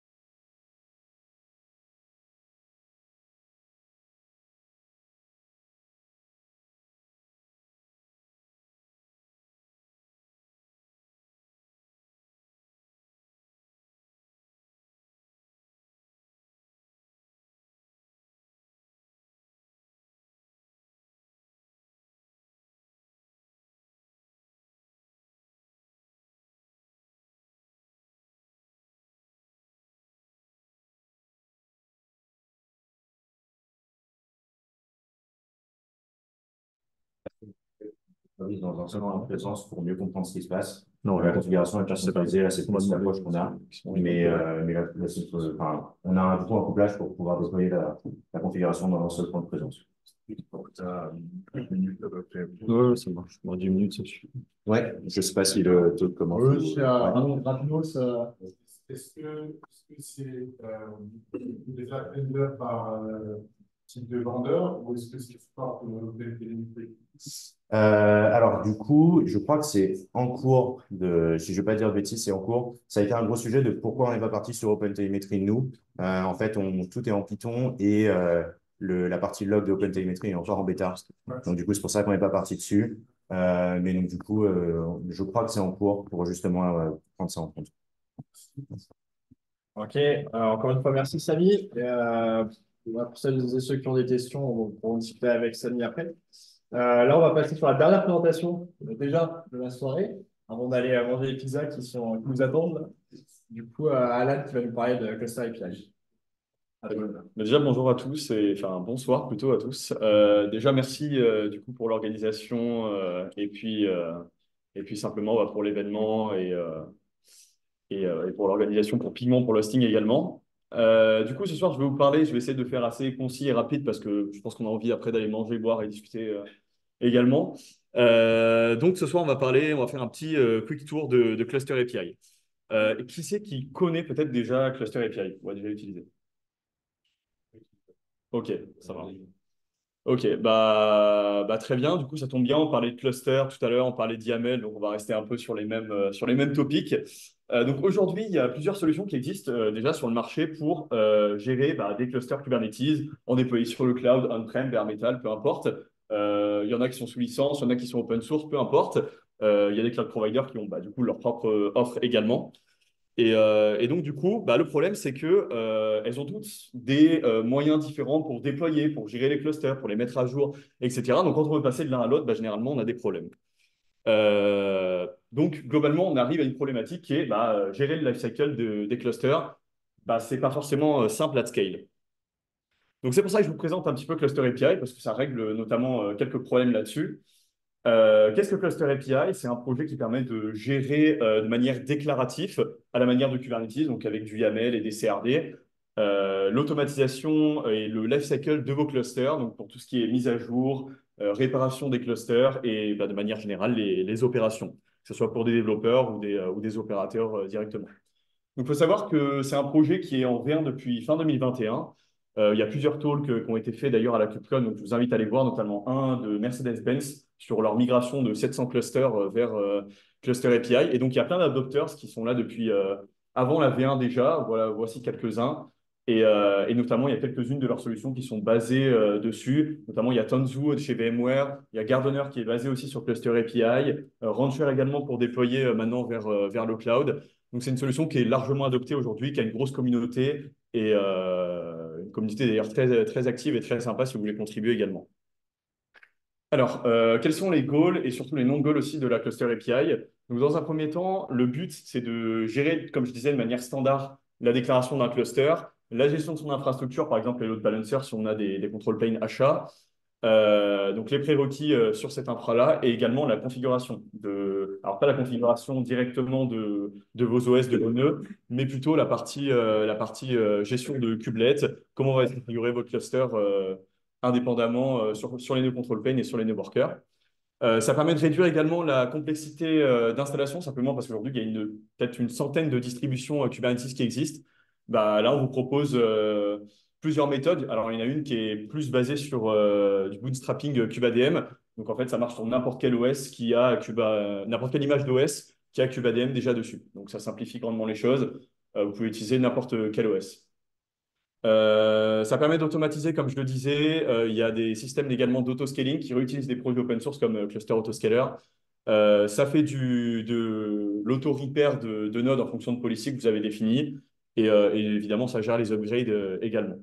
Dans un seul en présence pour mieux comprendre ce qui se passe. Non, la configuration est déjà centralisée, là, c'est plus l'approche qu'on a. Mais, euh, mais là, là c'est, enfin, on a un point en couplage pour pouvoir déployer la, la configuration dans un seul point de présence.
Ça, une minute à peu près.
Ouais, ça marche. Bon, dix minutes, ça suffit.
Ouais, je sais pas si le taux commence.
Oui, c'est
Ouais.
rapidement, ça.
Est-ce que est-ce que c'est euh, des appels d'offres par euh, type de vendeur ou est-ce que c'est fort de l'open
Euh, alors, du coup, je crois que c'est en cours de, si je ne vais pas dire de bêtises, c'est en cours. Ça a été un gros sujet de pourquoi on n'est pas parti sur OpenTelemetry nous. Euh, en fait, on, tout est en Python et euh, le, la partie log de OpenTelemetry est encore en bêta. Donc, du coup, c'est pour ça qu'on n'est pas parti dessus. Euh, mais donc, du coup, euh, je crois que c'est en cours pour justement euh, prendre ça en compte.
Ok, euh, encore une fois, merci Samy. Et, euh, pour celles et ceux qui ont des questions, on pourra en discuter avec Samy après. Euh, là, on va passer sur la dernière présentation, euh, déjà de la soirée, avant d'aller euh, manger les pizzas qui, sont, qui nous attendent. Là. Du coup, euh, Alan qui va nous parler de Cluster A P I.
Mais déjà, bonjour à tous, et enfin bonsoir plutôt à tous. Euh, déjà, merci euh, du coup pour l'organisation euh, et puis euh, Et puis simplement bah, pour l'événement et, euh, et, euh, et pour l'organisation, pour Pigment, pour l'hosting également. Euh, du coup, ce soir, je vais vous parler, je vais essayer de faire assez concis et rapide parce que je pense qu'on a envie après d'aller manger, boire et discuter euh, également. Euh, donc ce soir, on va parler, on va faire un petit euh, quick tour de, de Cluster A P I. Euh, qui c'est qui connaît peut-être déjà Cluster A P I ou a déjà utilisé? Ok, ça va. Ok, bah, bah très bien. Du coup, ça tombe bien. On parlait de cluster tout à l'heure, on parlait d'Y A M L, donc on va rester un peu sur les mêmes, euh, sur les mêmes topics. Euh, donc aujourd'hui, il y a plusieurs solutions qui existent euh, déjà sur le marché pour euh, gérer bah, des clusters Kubernetes en déployé sur le cloud, on-prem, bare metal, peu importe. Euh, il y en a qui sont sous licence, il y en a qui sont open source, peu importe. Euh, il y a des cloud providers qui ont bah, du coup leur propre euh, offre également. Et, euh, et donc, du coup, bah, le problème, c'est que euh, elles ont toutes des euh, moyens différents pour déployer, pour gérer les clusters, pour les mettre à jour, et cetera. Donc, quand on veut passer de l'un à l'autre, bah, généralement, on a des problèmes. Euh, donc, globalement, on arrive à une problématique qui est bah, euh, gérer le lifecycle de, des clusters. Bah, ce n'est pas forcément euh, simple à scale. Donc, c'est pour ça que je vous présente un petit peu Cluster A P I, parce que ça règle notamment euh, quelques problèmes là-dessus. Euh, qu'est-ce que Cluster A P I? C'est un projet qui permet de gérer euh, de manière déclarative, à la manière de Kubernetes, donc avec du Y A M L et des C R D, euh, l'automatisation et le lifecycle de vos clusters, donc pour tout ce qui est mise à jour, euh, réparation des clusters et bah, de manière générale les, les opérations, que ce soit pour des développeurs ou des, euh, ou des opérateurs euh, directement. Donc, il faut savoir que c'est un projet qui est en V un depuis fin deux mille vingt et un. Euh, il y a plusieurs talks euh, qui ont été faits d'ailleurs à la KubeCon, donc je vous invite à aller voir, notamment un de Mercedes-Benz sur leur migration de sept cents clusters euh, vers euh, Cluster A P I. Et donc, il y a plein d'adopters qui sont là depuis euh, avant la V un déjà. Voilà, voici quelques-uns. Et, euh, et notamment, il y a quelques-unes de leurs solutions qui sont basées euh, dessus. Notamment, il y a Tanzu de chez VMware. Il y a Gardener qui est basé aussi sur Cluster A P I. Euh, Rancher également pour déployer euh, maintenant vers, euh, vers le cloud. Donc, c'est une solution qui est largement adoptée aujourd'hui, qui a une grosse communauté et euh, une communauté d'ailleurs très, très active et très sympa si vous voulez contribuer également. Alors, euh, quels sont les goals et surtout les non-goals aussi de la Cluster A P I? Donc, dans un premier temps, le but, c'est de gérer, comme je disais, de manière standard la déclaration d'un cluster, la gestion de son infrastructure, par exemple les load balancers si on a des, des control plane achats, euh, donc les prérequis euh, sur cette infra-là et également la configuration de, alors pas la configuration directement de, de vos O S, de vos nœuds, mais plutôt la partie, euh, la partie euh, gestion de kubelet, comment va être configuré votre cluster euh, indépendamment euh, sur, sur les nœuds control plane et sur les nœuds workers. Euh, ça permet de réduire également la complexité euh, d'installation, simplement parce qu'aujourd'hui, il y a une, peut-être une centaine de distributions euh, Kubernetes qui existent. Bah, là, on vous propose euh, plusieurs méthodes. Alors, il y en a une qui est plus basée sur euh, du bootstrapping KubeADM. Donc, en fait, ça marche sur n'importe quel O S qui a Kuba, euh, n'importe quelle image d'O S qui a KubeADM déjà dessus. Donc, ça simplifie grandement les choses. Euh, vous pouvez utiliser n'importe quel O S. Euh, ça permet d'automatiser, comme je le disais. Euh, il y a des systèmes également d'autoscaling qui réutilisent des projets open source comme euh, Cluster Autoscaler. Euh, ça fait du, de l'auto-repair de, de nodes en fonction de policy que vous avez défini. Et, euh, et évidemment, ça gère les upgrades euh, également.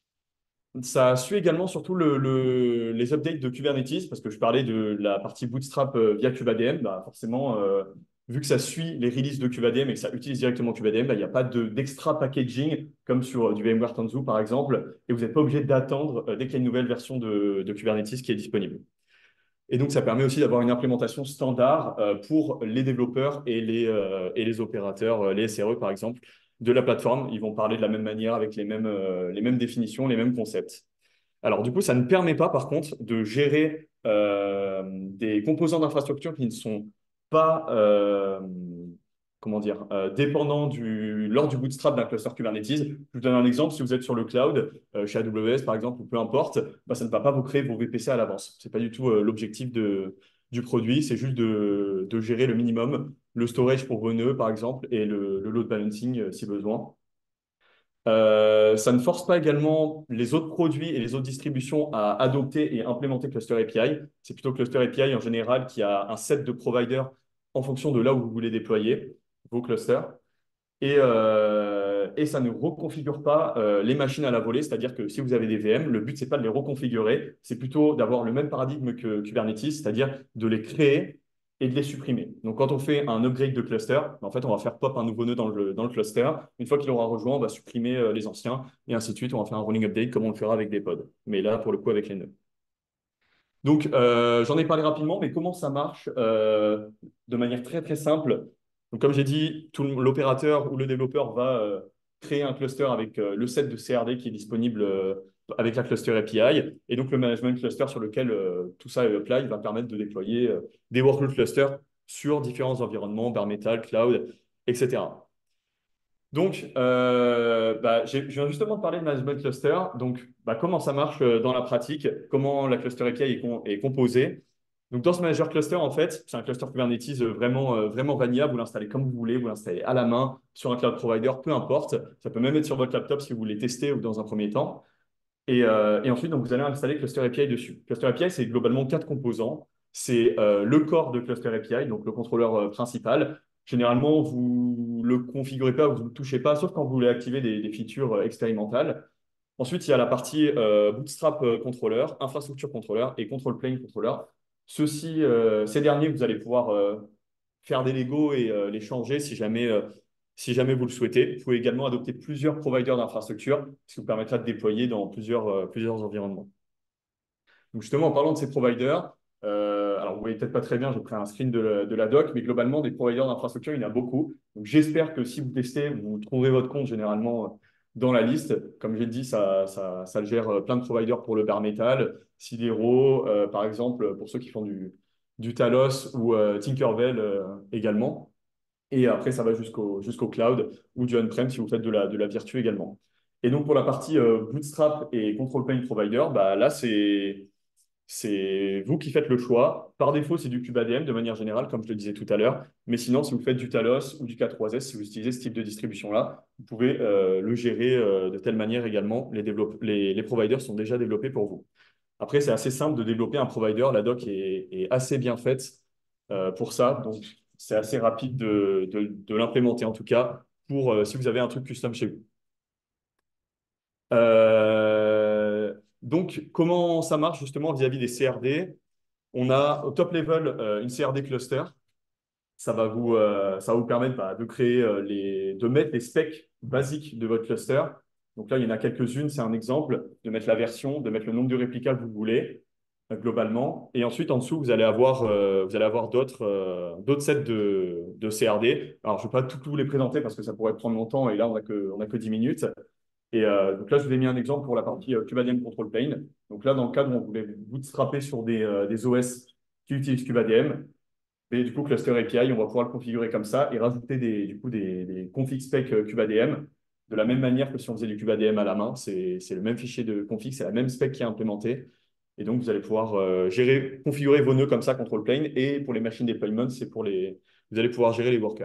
Ça suit également surtout le, le- les updates de Kubernetes, parce que je parlais de la partie Bootstrap euh, via KubeADM. Bah forcément, euh, vu que ça suit les releases de KubeADM et que ça utilise directement KubeADM, bah, il n'y a pas de- d'extra packaging comme sur euh, du VMware Tanzu par exemple, et vous n'êtes pas obligé d'attendre euh, dès qu'il y a une nouvelle version de, de Kubernetes qui est disponible. Et donc, ça permet aussi d'avoir une implémentation standard euh, pour les développeurs et les, euh, et les opérateurs, euh, les S R E par exemple, de la plateforme. Ils vont parler de la même manière avec les mêmes, euh, les mêmes définitions, les mêmes concepts. Alors, du coup, ça ne permet pas, par contre, de gérer euh, des composants d'infrastructure qui ne sont pas, euh, comment dire, euh, dépendants du, lors du bootstrap d'un cluster Kubernetes. Je vous donne un exemple. Si vous êtes sur le cloud, euh, chez A W S, par exemple, ou peu importe, bah, ça ne va pas vous créer vos V P C à l'avance. Ce n'est pas du tout euh, l'objectif de, du produit. C'est juste de, de gérer le minimum, le storage pour vos nœuds, par exemple, et le, le load balancing euh, si besoin. Euh, ça ne force pas également les autres produits et les autres distributions à adopter et implémenter Cluster A P I. C'est plutôt Cluster A P I en général qui a un set de providers en fonction de là où vous voulez déployer vos clusters. Et, euh, et ça ne reconfigure pas euh, les machines à la volée, c'est-à-dire que si vous avez des V M, le but, c'est pas de les reconfigurer, c'est plutôt d'avoir le même paradigme que Kubernetes, c'est-à-dire de les créer et de les supprimer. Donc, quand on fait un upgrade de cluster, en fait, on va faire pop un nouveau nœud dans le, dans le cluster. Une fois qu'il aura rejoint, on va supprimer euh, les anciens et ainsi de suite. On va faire un rolling update comme on le fera avec des pods. Mais là, pour le coup, avec les nœuds. Donc, euh, j'en ai parlé rapidement, mais comment ça marche euh, de manière très, très simple. Donc, comme j'ai dit, tout le- l'opérateur ou le développeur va euh, créer un cluster avec euh, le set de C R D qui est disponible euh, avec la cluster A P I. Et donc, le management cluster sur lequel euh, tout ça est apply va permettre de déployer euh, des workload clusters sur différents environnements, bare metal, cloud, et cetera. Donc, euh, bah, j'ai- je viens justement de parler de management cluster. Donc, bah, comment ça marche euh, dans la pratique? Comment la cluster A P I est, com- est composée? Donc, dans ce manager cluster, en fait, c'est un cluster Kubernetes euh, vraiment, euh, vraiment vanilla. Vous l'installez comme vous voulez, vous l'installez à la main, sur un cloud provider, peu importe. Ça peut même être sur votre laptop si vous voulez tester ou dans un premier temps. Et, euh, et ensuite, donc, vous allez installer Cluster A P I dessus. Cluster A P I, c'est globalement quatre composants. C'est euh, le corps de Cluster A P I, donc le contrôleur euh, principal. Généralement, vous ne le configurez pas, vous ne le touchez pas, sauf quand vous voulez activer des, des features euh, expérimentales. Ensuite, il y a la partie euh, Bootstrap euh, Controller, Infrastructure Controller et Control Plane Controller. Ceux-ci, euh, ces derniers, vous allez pouvoir euh, faire des Lego et euh, les changer si jamais, euh, si jamais vous le souhaitez. Vous pouvez également adopter plusieurs providers d'infrastructure, ce qui vous permettra de déployer dans plusieurs, euh, plusieurs environnements. Donc justement, en parlant de ces providers, euh, alors vous voyez peut-être pas très bien, j'ai pris un screen de la, de la doc, mais globalement, des providers d'infrastructure, il y en a beaucoup. Donc j'espère que si vous testez, vous trouverez votre compte généralement euh, dans la liste. Comme j'ai dit, ça, ça, ça gère euh, plein de providers pour le bare metal, Sidero, euh, par exemple, pour ceux qui font du, du Talos ou euh, Tinkerbell euh, également. Et après, ça va jusqu'au jusqu'au cloud ou du on-prem si vous faites de la, de la virtu également. Et donc, pour la partie euh, Bootstrap et Control Plane Provider, bah, là, c'est c'est vous qui faites le choix. Par défaut, c'est du KubeADM de manière générale, comme je le disais tout à l'heure. Mais sinon, si vous faites du Talos ou du K trois S, si vous utilisez ce type de distribution-là, vous pouvez euh, le gérer euh, de telle manière également. Les, développe- les, les providers sont déjà développés pour vous. Après, c'est assez simple de développer un provider. La doc est, est assez bien faite euh, pour ça. Donc, c'est assez rapide de, de, de l'implémenter, en tout cas, pour euh, si vous avez un truc custom chez vous. Euh, donc, comment ça marche justement vis-à-vis des C R D? On a au top level euh, une C R D cluster. Ça va vous, euh, ça va vous permettre bah, de créer euh, les, de mettre les specs basiques de votre cluster. Donc là, il y en a quelques-unes, c'est un exemple, de mettre la version, de mettre le nombre de réplicas que vous voulez euh, globalement. Et ensuite, en dessous, vous allez avoir, euh, vous allez avoir d'autres euh, d'autres sets de, de C R D. Alors, je ne vais pas tout vous les présenter parce que ça pourrait prendre longtemps et là, on n'a que, on a que dix minutes. Et euh, donc là, je vous ai mis un exemple pour la partie euh, KubeADM Control Plane. Donc là, dans le cadre où on voulait bootstrapper sur des, euh, des O S qui utilisent KubeADM, et du coup, Cluster A P I, on va pouvoir le configurer comme ça et rajouter des, du coup, des, des config specs euh, KubeADM de la même manière que si on faisait du KubeADM à la main. C'est c'est le même fichier de config, c'est la même spec qui est implémentée. Et donc, vous allez pouvoir euh, gérer, configurer vos nœuds comme ça, control plane. Et pour les machines deployment, c'est pour les, vous allez pouvoir gérer les workers.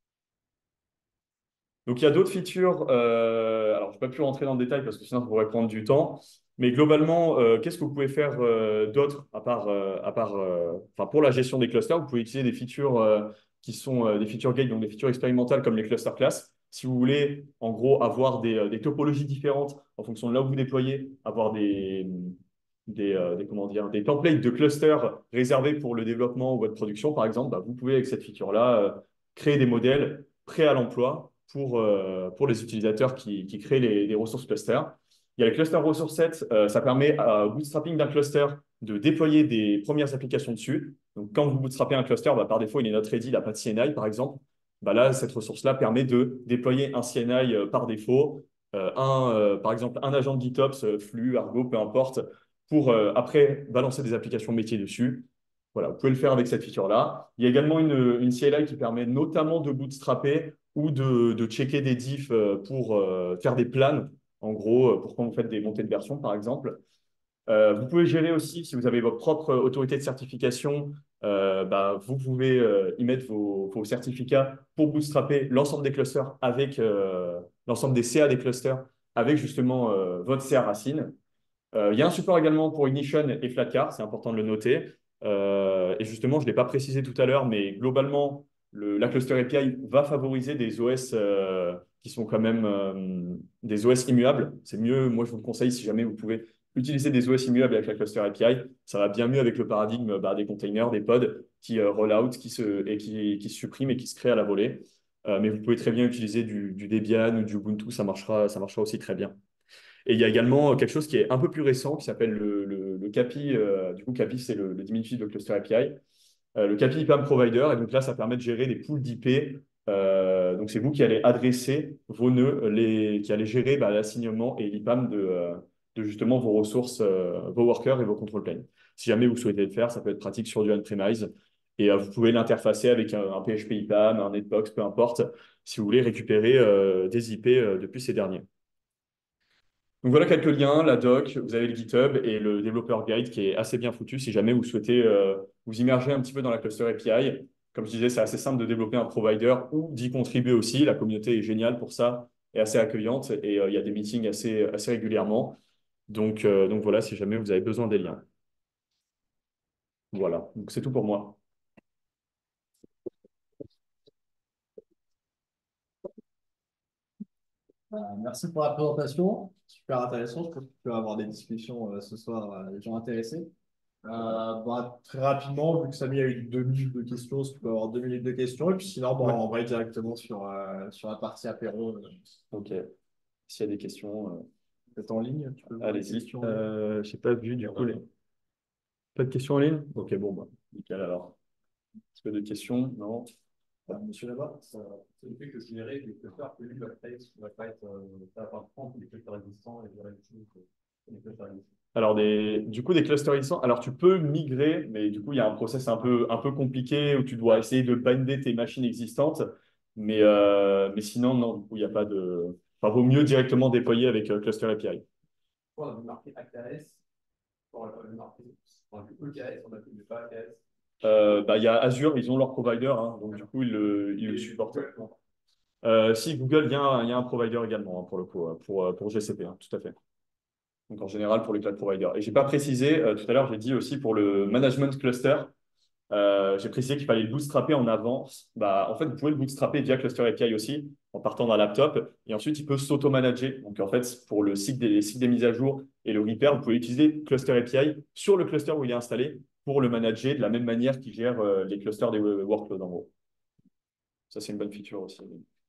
Donc, il y a d'autres features. euh, alors, je ne vais pas plus rentrer dans le détail parce que sinon, ça pourrait prendre du temps. Mais globalement, euh, qu'est-ce que vous pouvez faire euh, d'autre à part, euh, à part euh, enfin, pour la gestion des clusters, vous pouvez utiliser des features euh, qui sont euh, des features gate, donc des features expérimentales comme les cluster classes. Si vous voulez, en gros, avoir des, euh, des topologies différentes en fonction de là où vous déployez, avoir des, des, euh, des, comment dire, des templates de clusters réservés pour le développement ou votre production, par exemple, bah, vous pouvez, avec cette feature-là, euh, créer des modèles prêts à l'emploi pour, euh, pour les utilisateurs qui, qui créent les, les ressources cluster. Il y a le cluster ressource set, euh, ça permet à bootstrapping d'un cluster de déployer des premières applications dessus. Donc, quand vous bootstrappez un cluster, bah, par défaut, il est not ready, il n'a pas de C N I, par exemple. Bah, là, cette ressource-là permet de déployer un C N I euh, par défaut, euh, un, euh, par exemple, un agent de GitOps, euh, Flux, Argo, peu importe, pour euh, après balancer des applications métiers dessus. Voilà, vous pouvez le faire avec cette feature-là. Il y a également une, une C L I qui permet notamment de bootstrapper ou de, de checker des diffs euh, pour euh, faire des plans, en gros, euh, pour quand vous faites des montées de version, par exemple. Euh, vous pouvez gérer aussi, si vous avez votre propre autorité de certification, euh, bah, vous pouvez euh, y mettre vos, vos certificats pour bootstrapper l'ensemble des clusters avec euh, l'ensemble des C A des clusters avec justement euh, votre C A racine. Euh, il y a un support également pour Ignition et Flatcar, c'est important de le noter. Euh, et justement, je ne l'ai pas précisé tout à l'heure, mais globalement, le, la Cluster A P I va favoriser des O S euh, qui sont quand même euh, des O S immuables. C'est mieux, moi je vous le conseille, si jamais vous pouvez utiliser des O S immuables avec la Cluster A P I, ça va bien mieux avec le paradigme bah, des containers, des pods qui euh, roll out qui se, et qui, qui se suppriment et qui se créent à la volée. Euh, mais vous pouvez très bien utiliser du, du Debian ou du Ubuntu, ça marchera, ça marchera aussi très bien. Et il y a également quelque chose qui est un peu plus récent qui s'appelle le, le, le C A P I. Euh, du coup, C A P I, c'est le, le diminutif de Cluster A P I. Euh, le C A P I I P A M Provider, et donc là, ça permet de gérer des pools d'I P. Euh, donc, c'est vous qui allez adresser vos nœuds, les, qui allez gérer bah, l'assignement et l'I P A M de, euh, de justement vos ressources, euh, vos workers et vos control planes. Si jamais vous souhaitez le faire, ça peut être pratique sur du on-premise. Et euh, vous pouvez l'interfacer avec un, un P H P I P A M, un Netbox, peu importe, si vous voulez récupérer euh, des I P euh, depuis ces derniers. Donc voilà quelques liens, la doc, vous avez le GitHub et le développeur guide qui est assez bien foutu si jamais vous souhaitez euh, vous immerger un petit peu dans la cluster A P I. Comme je disais, c'est assez simple de développer un provider ou d'y contribuer aussi. La communauté est géniale pour ça et assez accueillante et euh, il y a des meetings assez, assez régulièrement. Donc, euh, donc voilà, si jamais vous avez besoin des liens. Voilà, donc c'est tout pour moi.
Euh, merci pour la présentation, super intéressant. Je pense qu'on peut avoir des discussions euh, ce soir, euh, les gens intéressés. Euh, bah, très rapidement, vu que Samy a eu deux minutes de questions, si tu peux avoir deux minutes de questions. Et puis sinon, bah,
Ouais.
on va directement sur, euh, sur la partie apéro. euh,
Ok. S'il y a des questions, euh,
Peut-être en ligne. Tu peux voir les
allez-y.
questions.
Euh, je n'ai pas vu du coup les. Pas de questions en ligne? Ok, bon, bah, nickel alors. Est-ce que de questions? Non.
Ah, monsieur là-bas.
Ça, ça nous fait que générer des clusters que lui va pas être, va pas être, euh, ça va pas prendre les clusters existants et gérer des choses que les clusters existants.
Alors, des, du coup, des clusters existants, alors tu peux migrer, mais du coup, il y a un process un peu, un peu compliqué où tu dois essayer de binder tes machines existantes. Mais, euh, mais sinon, non, du coup, il n'y a pas de. Enfin, vaut mieux directement déployer avec euh, Cluster A P I.
On a marqué A K S, on a marqué on a plus E K S, on a plus pas A K S.
Euh, bah, il y a Azure, ils ont leur provider, hein, donc du coup, ils le, ils le supportent. Euh, si, Google, il y, a un, il y a un provider également, hein, pour le coup, euh, pour, euh, pour G C P, hein, tout à fait. Donc en général pour les cloud providers. Et je n'ai pas précisé, euh, tout à l'heure, j'ai dit aussi pour le management cluster, euh, j'ai précisé qu'il fallait le bootstrapper en avance. Bah, en fait, vous pouvez le bootstrapper via Cluster A P I aussi, en partant d'un laptop. Et ensuite, il peut s'auto-manager. Donc en fait, pour le cycle des, les cycles des mises à jour et le repair, vous pouvez utiliser Cluster A P I sur le cluster où il est installé pour le manager de la même manière qu'il gère euh, les clusters des workloads en gros. Ça, c'est une bonne feature aussi.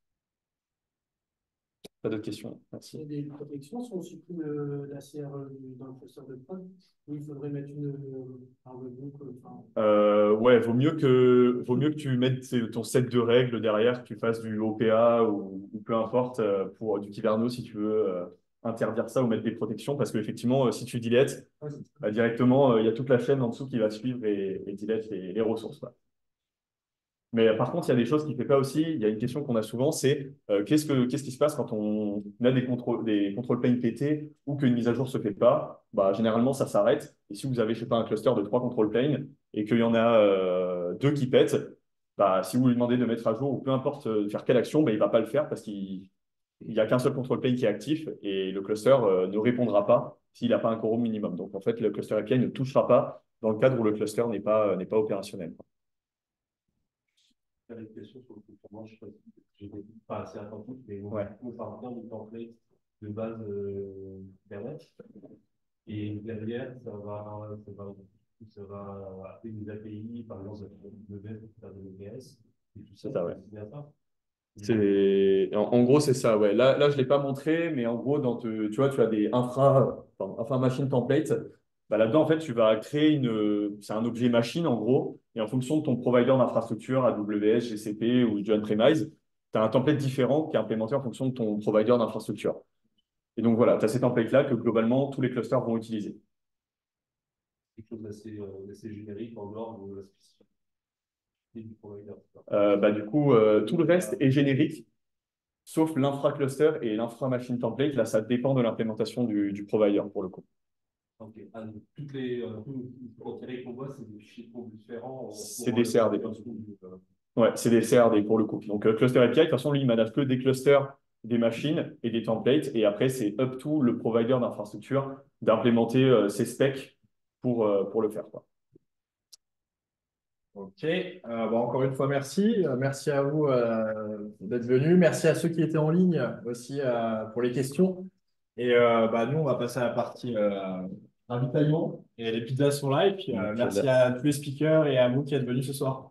Pas d'autres questions? Merci.
Il y a des protections si on supprime euh, la C R euh, dans le cluster de prod, où il faudrait mettre une, un webhook. Enfin,
Euh, ouais, vaut mieux que, vaut mieux que tu mettes ton set de règles derrière, que tu fasses du O P A ou, ou peu importe euh, pour du Kyverno si tu veux euh, interdire ça ou mettre des protections parce qu'effectivement, euh, si tu dilettes, bah, directement, euh, il y a toute la chaîne en dessous qui va suivre et, et dilette les, les ressources. Quoi. Mais euh, par contre, il y a des choses qu'il ne fait pas aussi. Il y a une question qu'on a souvent, c'est euh, qu'est-ce que, qu'est-ce qui se passe quand on a des contrôles, des contrôles plane pétés ou qu'une mise à jour ne se fait pas? Bah, généralement, ça s'arrête. Et si vous avez, je sais pas, un cluster de trois contrôles plane et qu'il y en a euh, deux qui pètent, bah, si vous lui demandez de mettre à jour ou peu importe euh, de faire quelle action, bah, il ne va pas le faire parce qu'il n'y a qu'un seul contrôle plane qui est actif et le cluster euh, ne répondra pas s'il n'a pas un quorum minimum. Donc, en fait, le cluster A P I ne touchera pas dans le cadre où le cluster n'est pas, n'est pas opérationnel.
faire des questions sur le fonctionnement, je ne sais pas si j'étais pas assez attentif, mais
Ouais.
on parle bien du template de base euh, Internet. Et derrière, ça va, ça va, ça va appeler des A P I, par exemple, de W S pour faire de l'O P S. Et tout ça,
C'est ça, ouais.
c'est bien ça.
C'est... En, en gros, c'est ça, ouais. Là, là je ne l'ai pas montré, mais en gros, dans te- tu vois, tu as des infra, pardon, infra machine templates. Bah, là-dedans, en fait, tu vas créer une. C'est un objet machine, en gros, et en fonction de ton provider d'infrastructure, A W S, G C P ou du on-premise, tu as un template différent qui est implémenté en fonction de ton provider d'infrastructure. Et donc, voilà, tu as ces templates-là que globalement, tous les clusters vont utiliser.
Quelque chose d'assez euh, d'assez générique en dehors de la spécificité du provider.
Euh, bah, du coup, euh, tout le reste est générique, sauf l'infra-cluster et l'infra-machine template. Là, ça dépend de l'implémentation du, du provider, pour le coup.
Ok. Ah, donc, toutes les, euh, tous tous les qu'on voit, c'est des fichiers différents.
C'est des C R D. Ouais, c'est des C R D pour le coup. Donc, euh, Cluster A P I, de toute façon, lui, il manage que des clusters, des machines et des templates. Et après, c'est up to le provider d'infrastructure d'implémenter euh, ses specs pour, euh, pour le faire, quoi.
Ok, euh, bon, encore une fois, merci. Euh, merci à vous euh, d'être venus. Merci à ceux qui étaient en ligne aussi euh, pour les questions. Et euh, bah, nous, on va passer à la partie euh, ravitaillement. Et les pizzas sont là. Et puis, euh, merci à tous les speakers et à vous qui êtes venus ce soir.